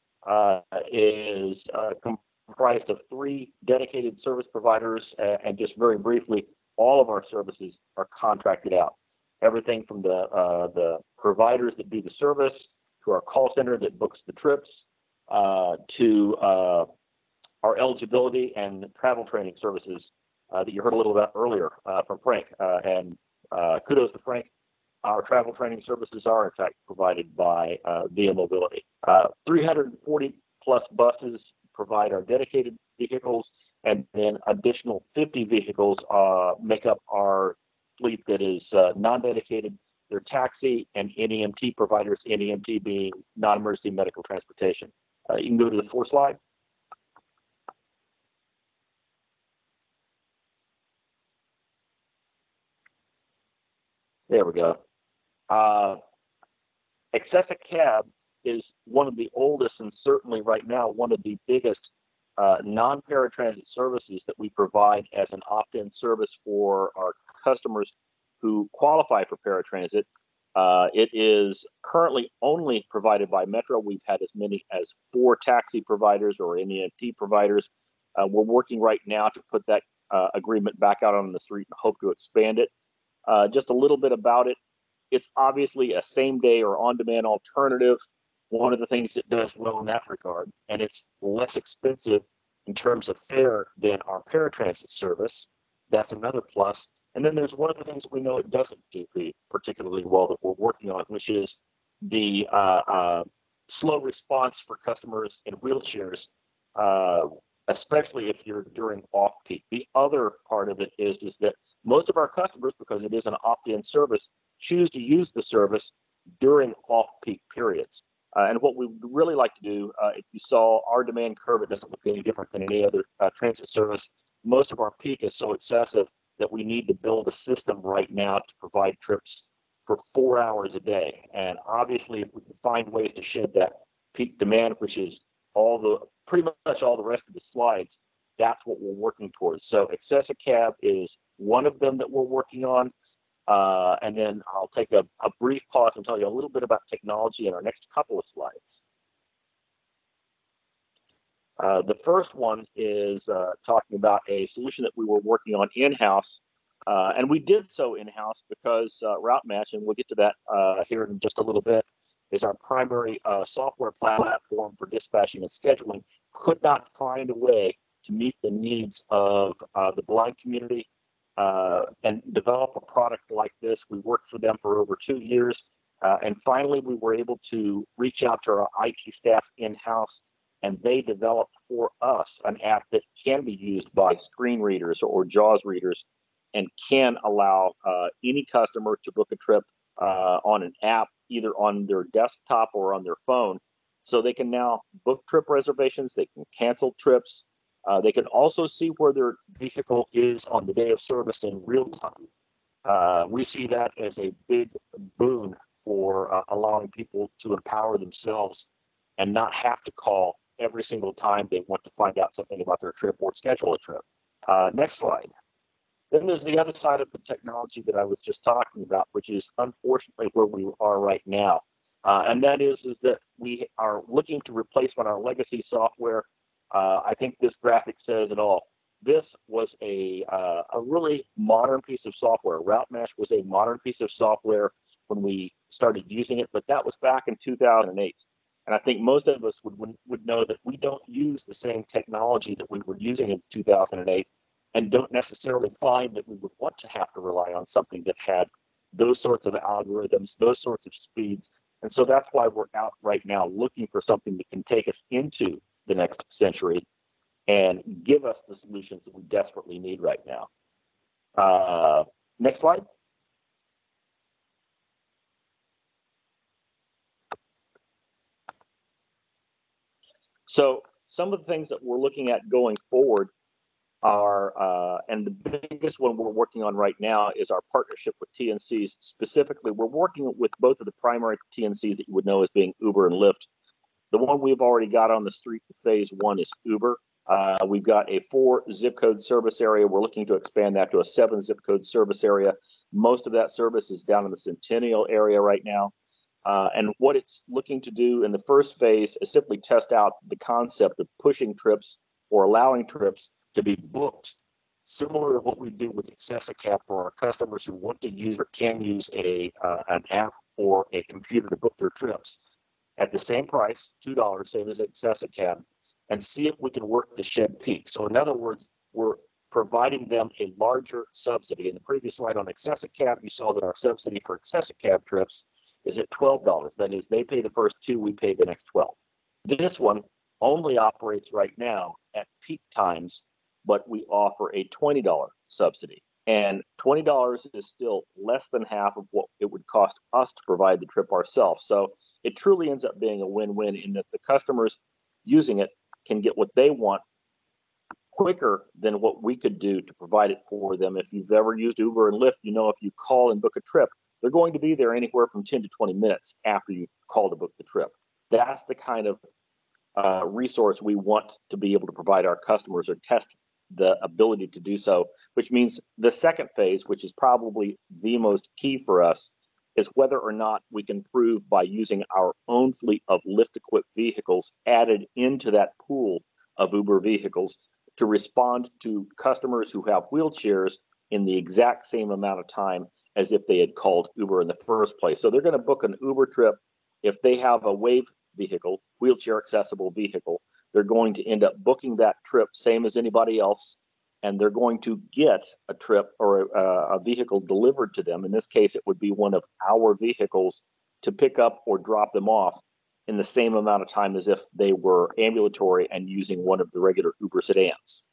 is comprised of 3 dedicated service providers, and just very briefly, all of our services are contracted out. Everything from the providers that do the service, to our call center that books the trips, to our eligibility and travel training services that you heard a little about earlier from Frank. And kudos to Frank. Our travel training services are in fact provided by Via Mobility. 340 plus buses provide our dedicated vehicles, and then additional 50 vehicles make up our fleet that is non-dedicated. They're taxi and NEMT providers, NEMT being non-emergency medical transportation. You can go to the 4th slide. There we go. Accessa Cab is one of the oldest and certainly right now one of the biggest non-paratransit services that we provide as an opt-in service for our customers who qualify for paratransit. It is currently only provided by Metro. We've had as many as 4 taxi providers or NEMT providers. We're working right now to put that agreement back out on the street and hope to expand it. Just a little bit about it. It's obviously a same-day or on-demand alternative. One of the things it does well in that regard, and it's less expensive in terms of fare than our paratransit service. That's another plus. And then there's one of the things that we know it doesn't do particularly well that we're working on, which is the slow response for customers in wheelchairs, especially if you're during off-peak. The other part of it is that most of our customers, because it is an opt-in service, choose to use the service during off-peak periods. And what we would really like to do, if you saw our demand curve, it doesn't look any different than any other transit service. Most of our peak is so excessive that we need to build a system right now to provide trips for 4 hours a day. And obviously, if we can find ways to shed that peak demand, which is pretty much all the rest of the slides, that's what we're working towards. So Accessa Cab is one of them that we're working on. And then I'll take a brief pause and tell you a little bit about technology in our next couple of slides. The first one is talking about a solution that we were working on in-house. And we did so in-house because Route Match, and we'll get to that here in just a little bit, is our primary software platform for dispatching and scheduling, could not find a way to meet the needs of the blind community and develop a product like this. We worked for them for over 2 years. And finally, we were able to reach out to our IT staff in-house, and they developed for us an app that can be used by screen readers or JAWS readers and can allow any customer to book a trip on an app, either on their desktop or on their phone. So they can now book trip reservations, they can cancel trips, they can also see where their vehicle is on the day of service in real time. We see that as a big boon for allowing people to empower themselves and not have to call every single time they want to find out something about their trip or schedule a trip. Next slide. Then there's the other side of the technology that I was just talking about, which is unfortunately where we are right now. And that is that we are looking to replace one of our legacy software. I think this graphic says it all. This was a really modern piece of software. Route Mesh was a modern piece of software when we started using it, but that was back in 2008. And I think most of us would know that we don't use the same technology that we were using in 2008, and don't necessarily find that we would want to have to rely on something that had those sorts of algorithms, those sorts of speeds. And so that's why we're out right now looking for something that can take us into the next century and give us the solutions that we desperately need right now. Next slide. So some of the things that we're looking at going forward are, and the biggest one we're working on right now is our partnership with TNCs. Specifically, we're working with both of the primary TNCs that you would know as being Uber and Lyft. The one we've already got on the street in phase one is Uber. We've got a 4 zip code service area. We're looking to expand that to a 7 zip code service area. Most of that service is down in the Centennial area right now. And what it's looking to do in the first phase is simply test out the concept of pushing trips or allowing trips to be booked, similar to what we do with Access-a-Cab for our customers who want to use or can use an app or a computer to book their trips at the same price, $2, same as Access-a-Cab, and see if we can work to shed peak. So in other words, we're providing them a larger subsidy. In the previous slide on Access-a-Cab, you saw that our subsidy for Access-a-Cab trips is at $12. That is, they pay the first 2, we pay the next 12. This one only operates right now at peak times, but we offer a $20 subsidy. And $20 is still less than half of what it would cost us to provide the trip ourselves. So it truly ends up being a win-win in that the customers using it can get what they want quicker than what we could do to provide it for them. If you've ever used Uber and Lyft, you know if you call and book a trip, they're going to be there anywhere from 10 to 20 minutes after you call to book the trip. That's the kind of resource we want to be able to provide our customers, or test the ability to do so, which means the second phase, which is probably the most key for us, is whether or not we can prove by using our own fleet of Lyft-equipped vehicles added into that pool of Uber vehicles to respond to customers who have wheelchairs in the exact same amount of time as if they had called Uber in the first place. So they're going to book an Uber trip. If they have a Wave vehicle, wheelchair accessible vehicle, they're going to end up booking that trip same as anybody else, and they're going to get a trip or a vehicle delivered to them. In this case, it would be one of our vehicles to pick up or drop them off in the same amount of time as if they were ambulatory and using one of the regular Uber sedans.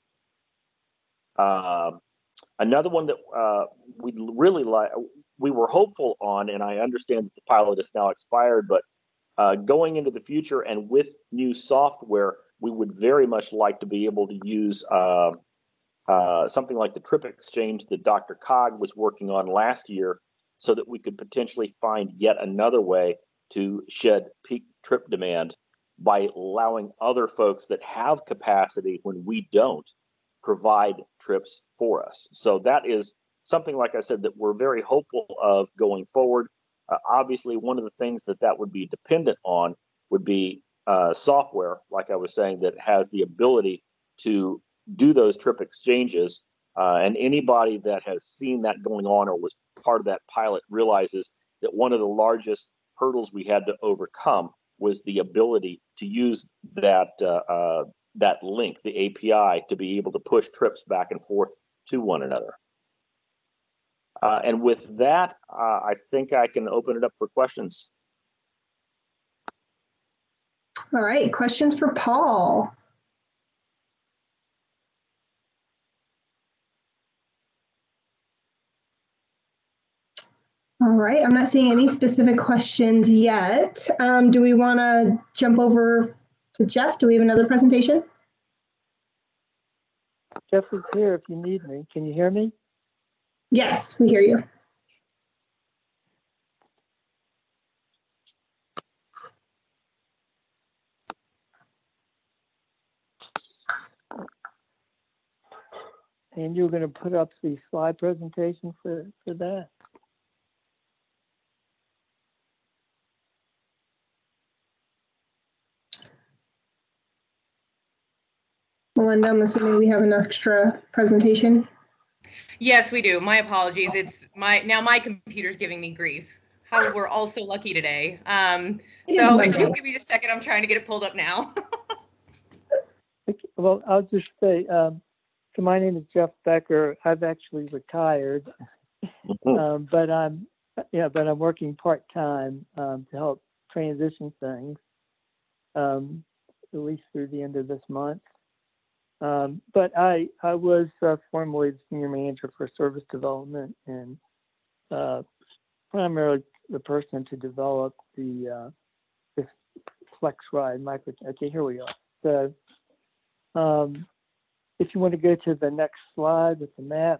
Another one that we'd really like, we were hopeful on, and I understand that the pilot is now expired, but going into the future and with new software, we would very much like to be able to use something like the trip exchange that Dr. Cog was working on last year, so that we could potentially find yet another way to shed peak trip demand by allowing other folks that have capacity when we don't provide trips for us. So that is something, like I said, that we're very hopeful of going forward. Obviously, one of the things that would be dependent on would be software, like I was saying, that has the ability to do those trip exchanges. And anybody that has seen that going on or was part of that pilot realizes that one of the largest hurdles we had to overcome was the ability to use that link, the API, to be able to push trips back and forth to one another. And with that, I think I can open it up for questions. All right, questions for Paul. All right, I'm not seeing any specific questions yet. Do we want to jump over to Jeff? Do we have another presentation? Jeff is here if you need me. Can you hear me? Yes, we hear you. And you're going to put up the slide presentation for that? Melinda, I'm assuming we have an extra presentation. Yes, we do. My apologies. It's my computer's giving me grief. How we're all so lucky today. So if you give me just a second, I'm trying to get it pulled up now. Well, I'll just say, so my name is Jeff Becker. I've actually retired, but I'm working part-time to help transition things, at least through the end of this month. But I was formerly the senior manager for service development and primarily the person to develop this Flex Ride micro. Okay, here we are. So if you want to go to the next slide with the map,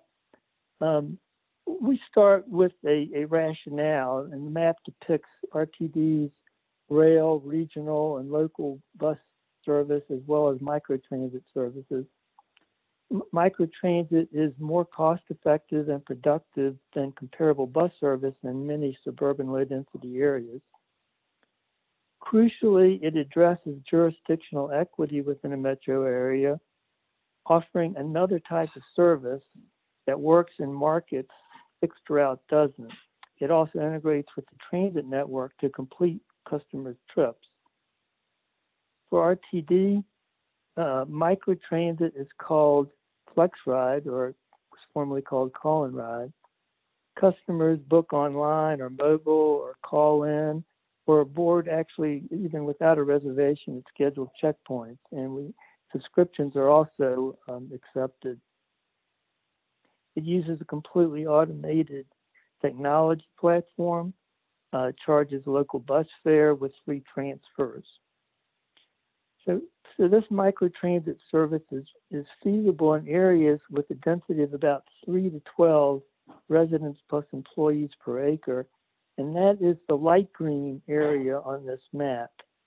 we start with a rationale, and the map depicts RTD's rail, regional, and local bus service, as well as microtransit services. Microtransit is more cost-effective and productive than comparable bus service in many suburban low-density areas. Crucially, it addresses jurisdictional equity within a metro area, offering another type of service that works in markets fixed route doesn't. It also integrates with the transit network to complete customers' trips. For RTD, microtransit is called Flex Ride, or was formerly called Call and Ride. Customers book online or mobile or call in or board actually even without a reservation at scheduled checkpoints, and subscriptions are also accepted. It uses a completely automated technology platform, charges local bus fare with free transfers. So this microtransit service is feasible in areas with a density of about 3 to 12 residents plus employees per acre, and that is the light green area on this map.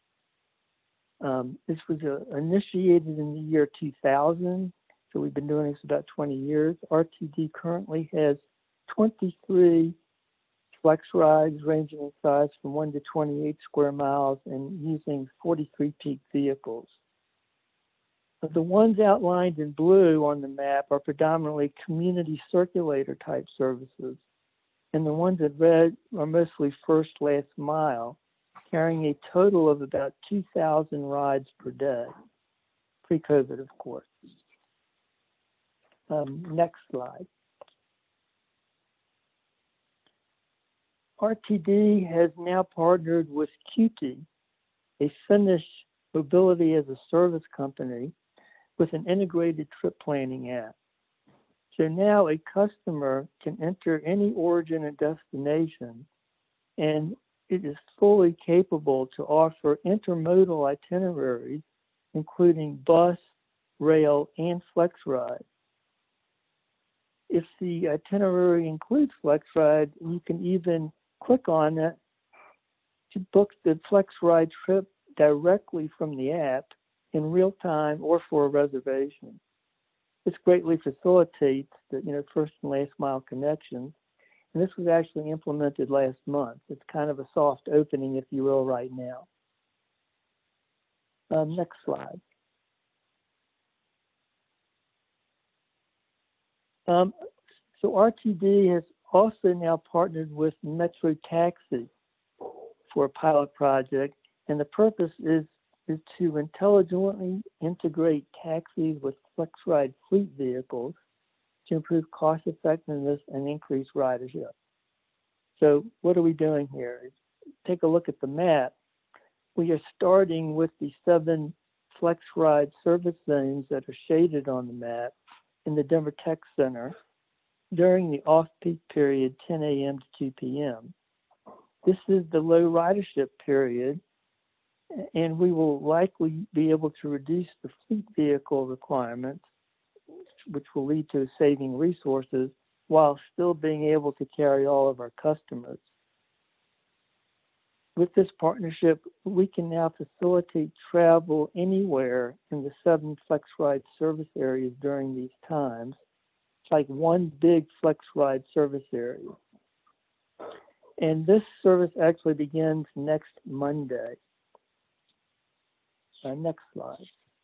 This was initiated in the year 2000, so we've been doing this about 20 years. RTD currently has 23 Flex Rides ranging in size from 1 to 28 square miles and using 43 peak vehicles. The ones outlined in blue on the map are predominantly community circulator type services, and the ones in red are mostly first last mile, carrying a total of about 2,000 rides per day, pre-COVID, of course. Next slide. RTD has now partnered with QT, a Finnish mobility as a service company, with an integrated trip planning app. So now a customer can enter any origin and destination, and it is fully capable to offer intermodal itineraries, including bus, rail, and Flex Ride. If the itinerary includes Flex Ride, you can even click on it to book the Flex Ride trip directly from the app in real time or for a reservation. This greatly facilitates the first and last mile connections. And this was actually implemented last month. It's kind of a soft opening, if you will, right now. Next slide. So RTD has also now partnered with Metro Taxi for a pilot project, and the purpose is to intelligently integrate taxis with Flex Ride fleet vehicles to improve cost effectiveness and increase ridership. So what are we doing here? Take a look at the map. We are starting with the 7 Flex Ride service zones that are shaded on the map in the Denver Tech Center during the off-peak period, 10 a.m. to 2 p.m. This is the low ridership period, and we will likely be able to reduce the fleet vehicle requirements, which will lead to saving resources while still being able to carry all of our customers. With this partnership, we can now facilitate travel anywhere in the 7 Flex Ride service areas during these times, like one big flex ride service area. And this service actually begins next Monday. Next slide.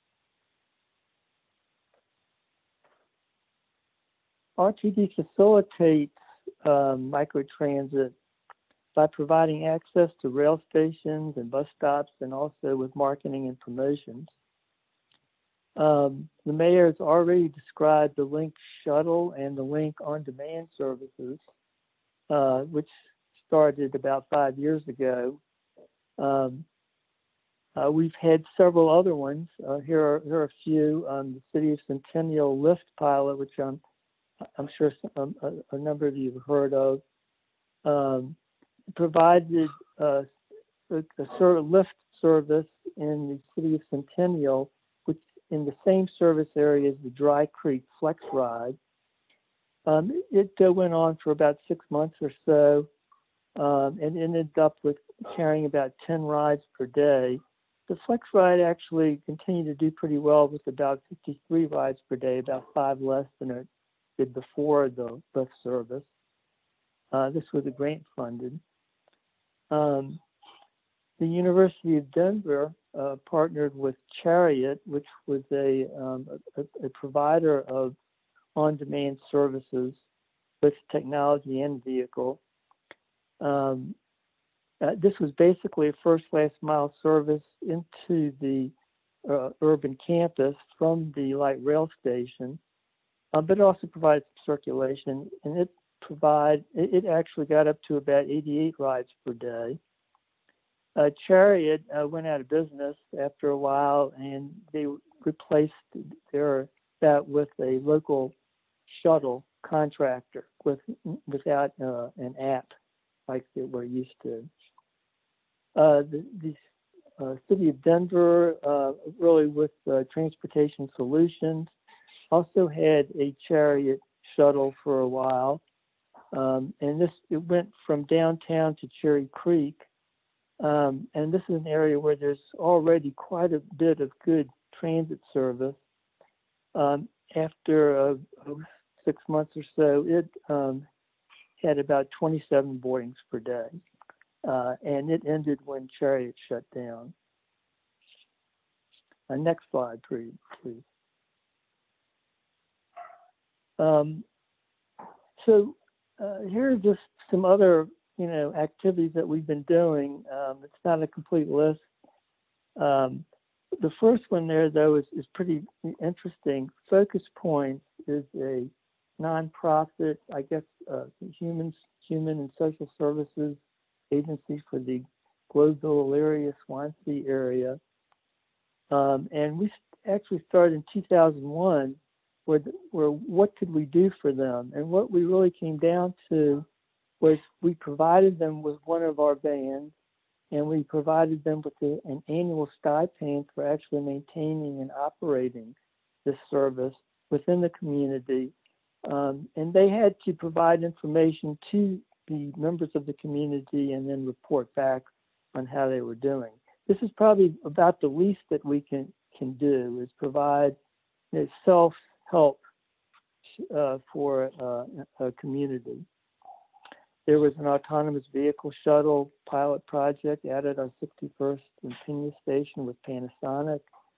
RTD facilitates microtransit by providing access to rail stations and bus stops, and also with marketing and promotions. The mayor has already described the Link shuttle and the Link on-demand services, which started about 5 years ago. We've had several other ones. Here are a few. The City of Centennial Lift pilot, which I'm sure a number of you have heard of, provided a sort of lift service in the City of Centennial, which in the same service area as the Dry Creek Flex Ride. It went on for about 6 months or so, and ended up with carrying about 10 rides per day. The Flex Ride actually continued to do pretty well with about 53 rides per day, about 5 less than it did before the lift service. This was a grant funded. The University of Denver partnered with Chariot, which was a provider of on-demand services with technology and vehicle. This was basically a first last mile service into the urban campus from the light rail station, but it also provides circulation, and it actually got up to about 88 rides per day. Chariot went out of business after a while, and they replaced that with a local shuttle contractor without an app like they were used to. The City of Denver, really with Transportation Solutions, also had a Chariot shuttle for a while, and it went from downtown to Cherry Creek, and this is an area where there's already quite a bit of good transit service. After 6 months or so, it had about 27 boardings per day. And it ended when Chariot shut down. Next slide, please. So here are just some other, activities that we've been doing. It's not a complete list. The first one there, though, is pretty interesting. Focus Points is a nonprofit, I guess, human and social services agency for the Globeville area, Swansea area. And we actually started in 2001 where what could we do for them? And what we really came down to was we provided them with one of our vans, and we provided them with an annual stipend for actually maintaining and operating this service within the community. And they had to provide information to the members of the community and then report back on how they were doing. This is probably about the least that we can do, is provide self-help for a community. There was an autonomous vehicle shuttle pilot project out at our 61st and Pena station with Panasonic.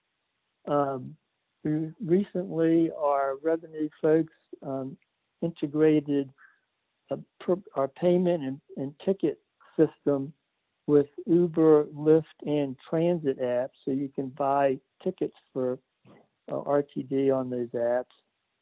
Recently, our revenue folks integrated our payment and ticket system with Uber, Lyft, and transit apps, so you can buy tickets for RTD on those apps.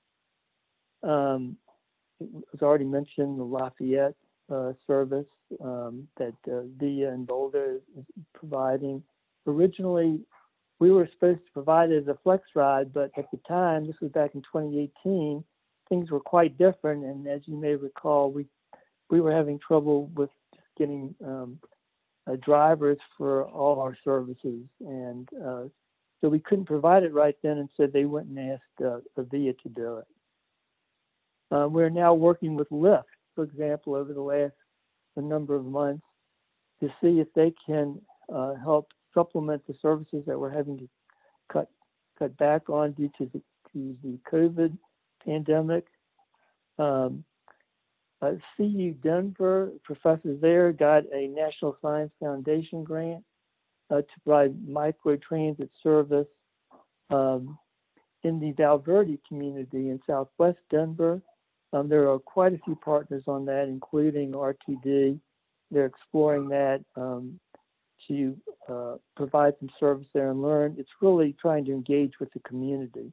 It was already mentioned the Lafayette service that Via and Boulder is providing. Originally, we were supposed to provide it as a flex ride, but at the time, this was back in 2018, things were quite different. And as you may recall, we were having trouble with getting drivers for all our services. And so we couldn't provide it right then, and so they went and asked Via to do it. We're now working with Lyft, for example, over the last number of months to see if they can help supplement the services that we're having to cut back on due to the COVID pandemic. CU Denver, professors there got a National Science Foundation grant to provide microtransit service in the Val Verde community in Southwest Denver. There are quite a few partners on that, including RTD. They're exploring that to provide some service there and learn. It's really trying to engage with the community.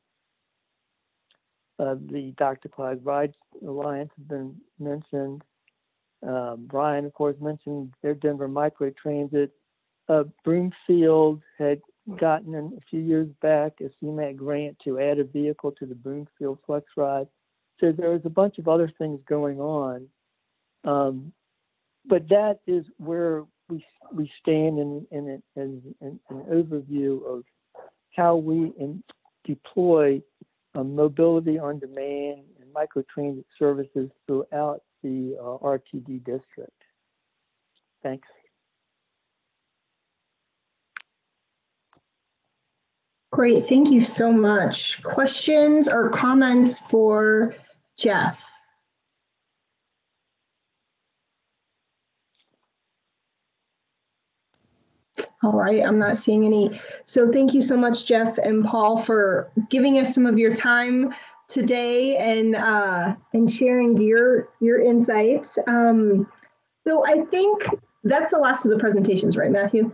The Dr. Clyde Ride Alliance has been mentioned. Brian, of course, mentioned their Denver microtransit. Broomfield had gotten a few years back a CMAQ grant to add a vehicle to the Broomfield Flex Ride. So there's a bunch of other things going on. But that is where we stand in an overview of how we deploy mobility on demand and microtransit services throughout the RTD district. Thanks. Great, thank you so much. Questions or comments for Jeff? All right, I'm not seeing any. So thank you so much, Jeff and Paul, for giving us some of your time today and sharing your insights. So I think that's the last of the presentations, right, Matthew?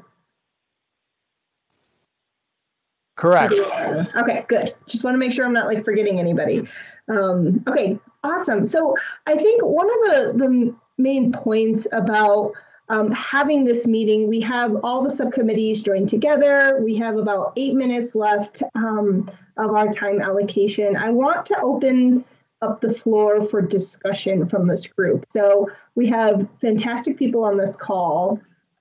Correct. Okay, good. Just want to make sure I'm not like forgetting anybody. Okay, awesome. So I think one of the main points about having this meeting, we have all the subcommittees joined together. We have about 8 minutes left of our time allocation. I want to open up the floor for discussion from this group. So we have fantastic people on this call.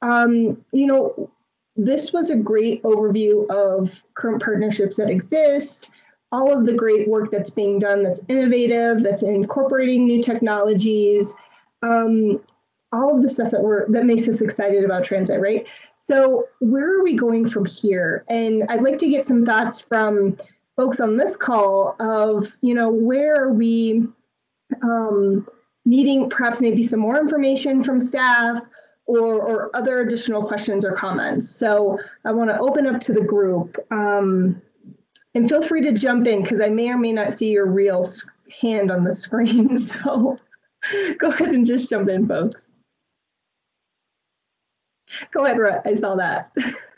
This was a great overview of current partnerships that exist, all of the great work that's being done that's innovative, that's incorporating new technologies, all of the stuff that makes us excited about transit, right? So where are we going from here? And I'd like to get some thoughts from folks on this call of, where are we needing perhaps maybe some more information from staff, or other additional questions or comments. So I want to open up to the group and feel free to jump in because I may or may not see your real hand on the screen. So go ahead and just jump in, folks. Go ahead, Rhett. I saw that.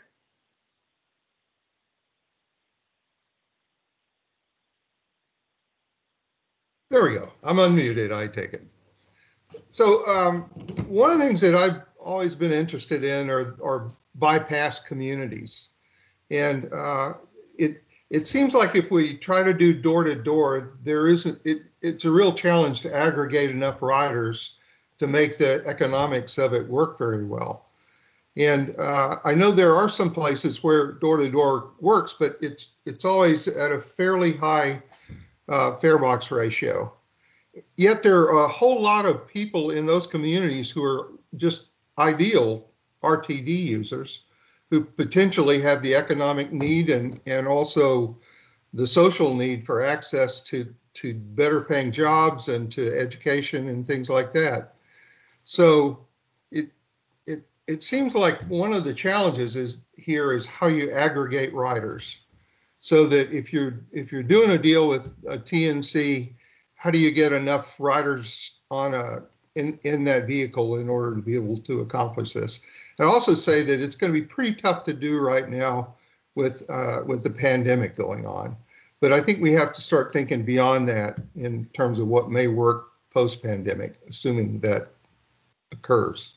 There we go. I'm unmuted, I take it. So one of the things that I've always been interested in are bypass communities. And it seems like if we try to do door to door, it's a real challenge to aggregate enough riders to make the economics of it work very well. And I know there are some places where door to door works, but it's always at a fairly high fare box ratio. Yet there are a whole lot of people in those communities who are just ideal RTD users who potentially have the economic need and also the social need for access to better paying jobs and to education and things like that. So it seems like one of the challenges here is how you aggregate riders. So that if you're doing a deal with a TNC, how do you get enough riders on in that vehicle in order to be able to accomplish this? And also say that it's going to be pretty tough to do right now with the pandemic going on. But I think we have to start thinking beyond that in terms of what may work post-pandemic, assuming that occurs.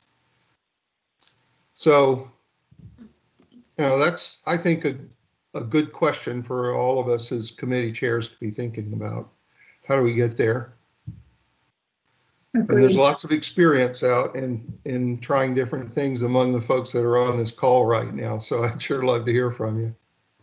So, that's, I think, a good question for all of us as committee chairs to be thinking about. How do we get there? Agreed. And there's lots of experience out in trying different things among the folks that are on this call right now. So I'd sure love to hear from you.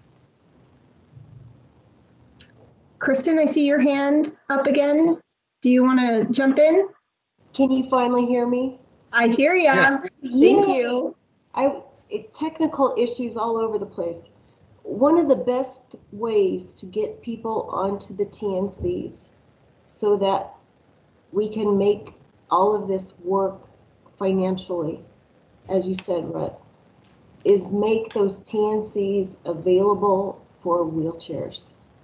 Kristen, I see your hand up again. Do you want to jump in? Can you finally hear me? I hear ya. Yes. Thank you. Technical issues all over the place. One of the best ways to get people onto the TNCs so that we can make all of this work financially, as you said, Rhett, is make those TNCs available for wheelchairs.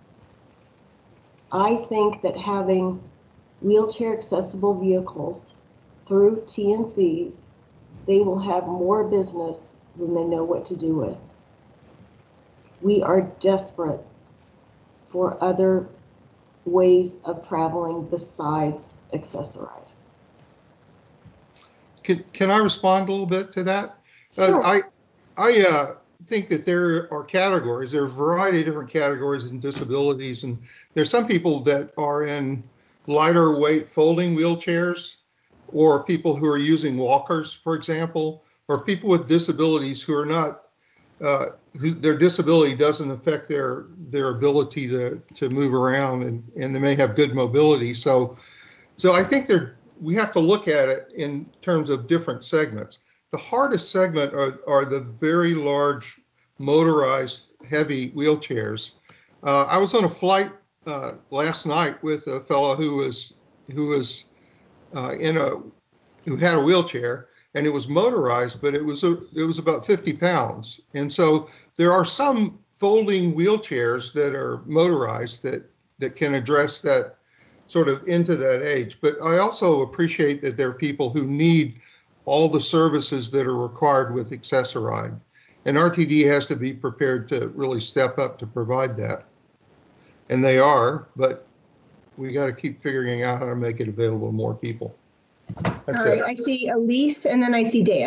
I think that having wheelchair accessible vehicles through TNCs, they will have more business than they know what to do with. We are desperate for other ways of traveling besides Access-a-Ride. Can I respond a little bit to that? Sure. I think that there are categories. There are a variety of different categories and disabilities, and there's some people that are in lighter weight folding wheelchairs, or people who are using walkers, for example, or people with disabilities who are not, who their disability doesn't affect their ability to move around, and they may have good mobility. So I think we have to look at it in terms of different segments. The hardest segment are the very large motorized heavy wheelchairs. I was on a flight last night with a fellow who had a wheelchair, and it was motorized, but it was about 50 pounds. And so there are some folding wheelchairs that are motorized that can address that sort of into that age. But I also appreciate that there are people who need all the services that are required with Access-a-Ride. And RTD has to be prepared to really step up to provide that. And they are, but we got to keep figuring out how to make it available to more people. That's All right, it. I see Elise, and then I see Dea.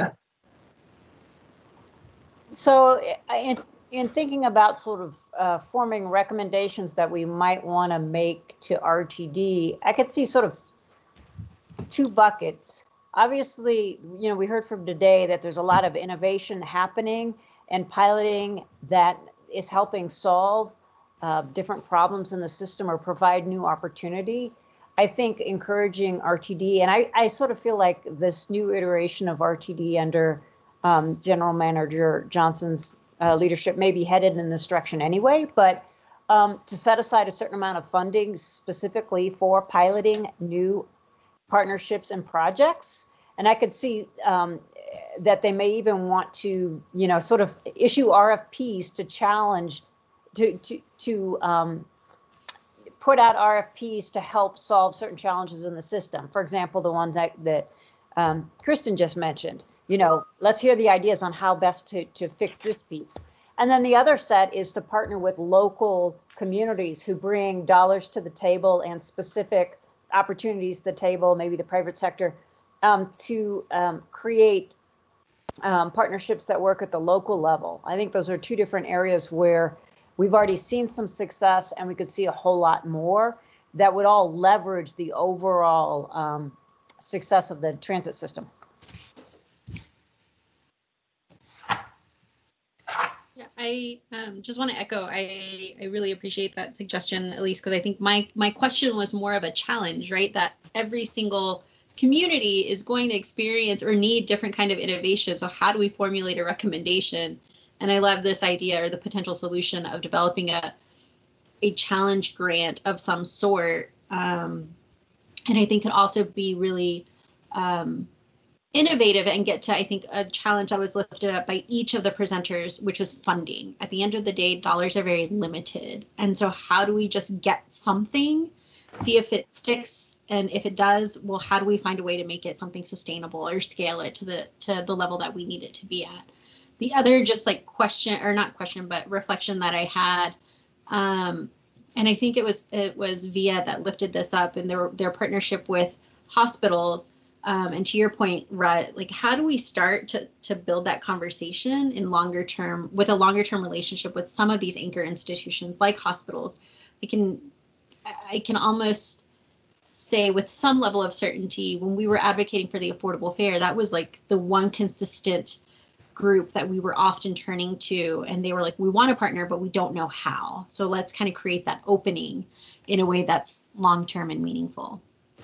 So in thinking about sort of forming recommendations that we might want to make to RTD, I could see sort of two buckets. Obviously, you know, we heard from today that there's a lot of innovation happening and piloting that is helping solve different problems in the system or provide new opportunity. I think encouraging RTD, and I sort of feel like this new iteration of RTD under General Manager Johnson's leadership may be headed in this direction anyway, but to set aside a certain amount of funding specifically for piloting new partnerships and projects. And I could see that they may even want to, you know, sort of issue RFPs to challenge, to put out RFPs to help solve certain challenges in the system. For example, the ones that Kristen just mentioned, you know, let's hear the ideas on how best to fix this piece. And then the other set is to partner with local communities who bring dollars to the table and specific opportunities to the table, maybe the private sector, to create partnerships that work at the local level. I think those are two different areas where we've already seen some success, and we could see a whole lot more that would all leverage the overall success of the transit system. Yeah, I just want to echo. I really appreciate that suggestion, Elise, because I think my question was more of a challenge, right? That every single community is going to experience or need different kind of innovation. So how do we formulate a recommendation? And I love this idea or the potential solution of developing a challenge grant of some sort. And I think could also be really innovative and get to, I think, a challenge that was lifted up by each of the presenters, which was funding. At the end of the day, dollars are very limited. And so how do we just get something, see if it sticks, and if it does, well, how do we find a way to make it something sustainable or scale it to the level that we need it to be at? The other just like question, or not question, but reflection that I had, and I think it was VIA that lifted this up, and their partnership with hospitals. And to your point, Rhett, like how do we start to build that conversation in longer term with a longer term relationship with some of these anchor institutions like hospitals? I can almost say with some level of certainty, when we were advocating for the affordable fare, that was like the one consistent group that we were often turning to, and they were like, we want to partner, but we don't know how. So let's kind of create that opening in a way that's long-term and meaningful.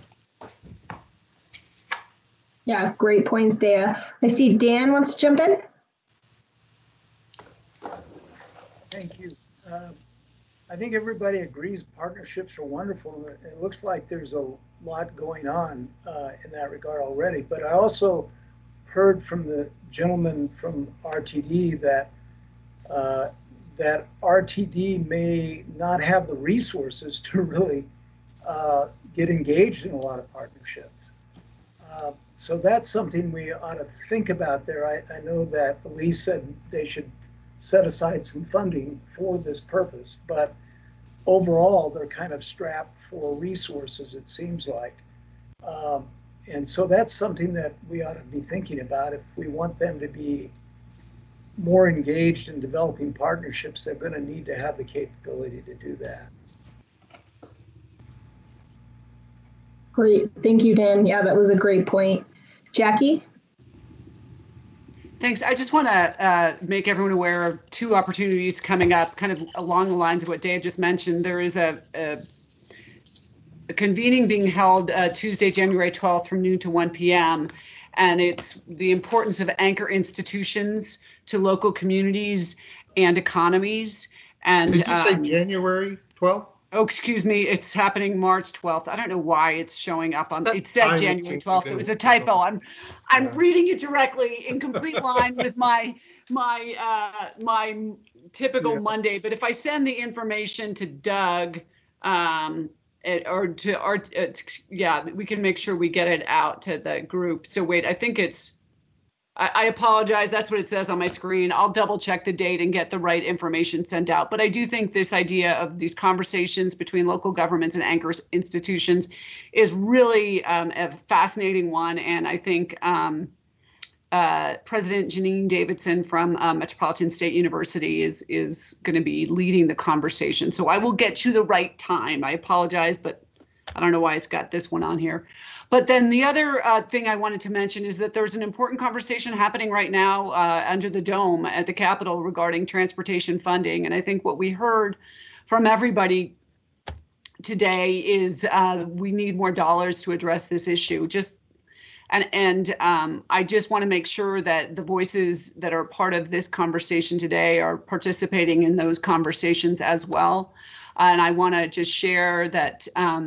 Yeah, great points, Dea. I see Dan wants to jump in. Thank you. I think everybody agrees partnerships are wonderful. It looks like there's a lot going on in that regard already. But I also heard from the gentleman from RTD that that RTD may not have the resources to really get engaged in a lot of partnerships. So that's something we ought to think about there. I know that Elise said they should set aside some funding for this purpose, but overall they're kind of strapped for resources, it seems like. And so that's something that we ought to be thinking about. If we want them to be more engaged in developing partnerships, they're going to need to have the capability to do that. Great. Thank you, Dan. Yeah, that was a great point. Jackie? Thanks. I just want to make everyone aware of two opportunities coming up, kind of along the lines of what Dave just mentioned. There is a convening being held Tuesday, January 12th from noon to 1 p.m. And it's the importance of anchor institutions to local communities and economies. And did you say January 12th? Oh, excuse me. It's happening March 12th. I don't know why it's showing up on. It said January 12th. It was a typo. I'm reading it directly in complete line with my typical Monday. But if I send the information to Doug, or to Art, yeah, we can make sure we get it out to the group. So wait, I think it's. I apologize. That's what it says on my screen. I'll double check the date and get the right information sent out. But I do think this idea of these conversations between local governments and anchor institutions is really a fascinating one. And I think President Janine Davidson from Metropolitan State University is going to be leading the conversation. So I will get you the right time. I apologize, but I don't know why it's got this one on here. But then the other thing I wanted to mention is that there's an important conversation happening right now under the dome at the Capitol regarding transportation funding. And I think what we heard from everybody today is we need more dollars to address this issue. I just want to make sure that the voices that are part of this conversation today are participating in those conversations as well. And I want to just share that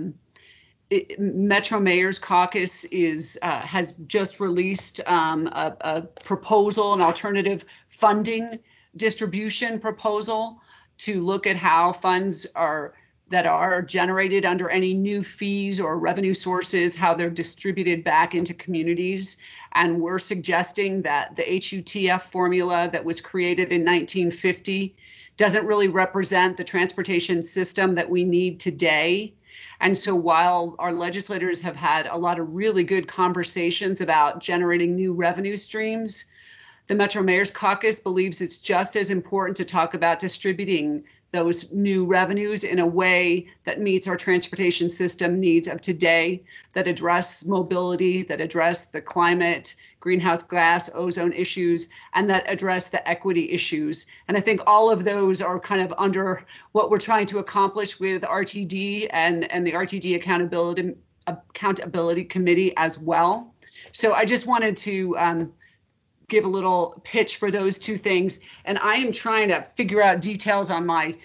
Metro Mayor's Caucus has just released a proposal, an alternative funding distribution proposal to look at how funds that are generated under any new fees or revenue sources, how they're distributed back into communities. And we're suggesting that the HUTF formula that was created in 1950 doesn't really represent the transportation system that we need today. And so while our legislators have had a lot of really good conversations about generating new revenue streams, the Metro Mayor's Caucus believes it's just as important to talk about distributing those new revenues in a way that meets our transportation system needs of today, that address mobility, that address the climate, greenhouse gas, ozone issues, and that address the equity issues. And I think all of those are kind of under what we're trying to accomplish with RTD and the RTD Accountability Committee as well. So I just wanted to give a little pitch for those two things. And I am trying to figure out details on my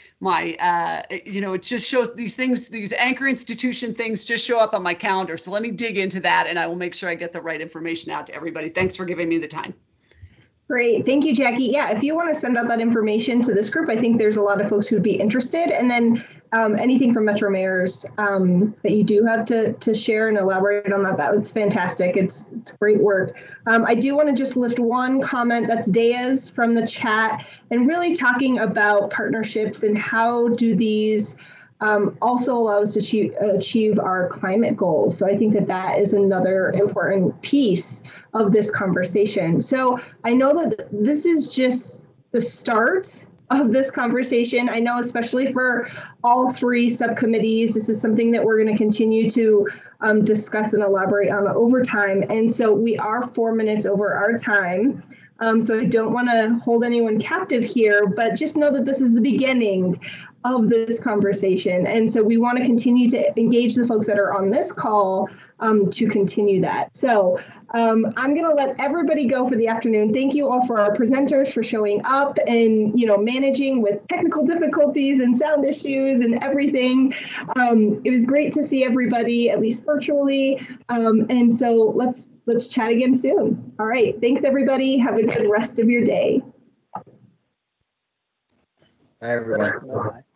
it just shows these things, these anchor institution things just show up on my calendar. So let me dig into that and I will make sure I get the right information out to everybody. Thanks for giving me the time. Great. Thank you, Jackie. Yeah, if you want to send out that information to this group, I think there's a lot of folks who would be interested. And then anything from Metro Mayors that you do have to share and elaborate on that, it's fantastic. It's great work. I do want to just lift one comment. That's Daya's from the chat and really talking about partnerships and how do these also allow us to achieve our climate goals. So I think that is another important piece of this conversation. So I know that this is just the start of this conversation. I know especially for all three subcommittees, this is something that we're going to continue to discuss and elaborate on over time. And so we are 4 minutes over our time. So I don't want to hold anyone captive here, but just know that this is the beginning of this conversation. And so we want to continue to engage the folks that are on this call to continue that. So I'm going to let everybody go for the afternoon. Thank you all for our presenters for showing up and, you know, managing with technical difficulties and sound issues and everything. It was great to see everybody, at least virtually. And so let's chat again soon. All right. Thanks, everybody. Have a good rest of your day. Bye, everyone. Bye.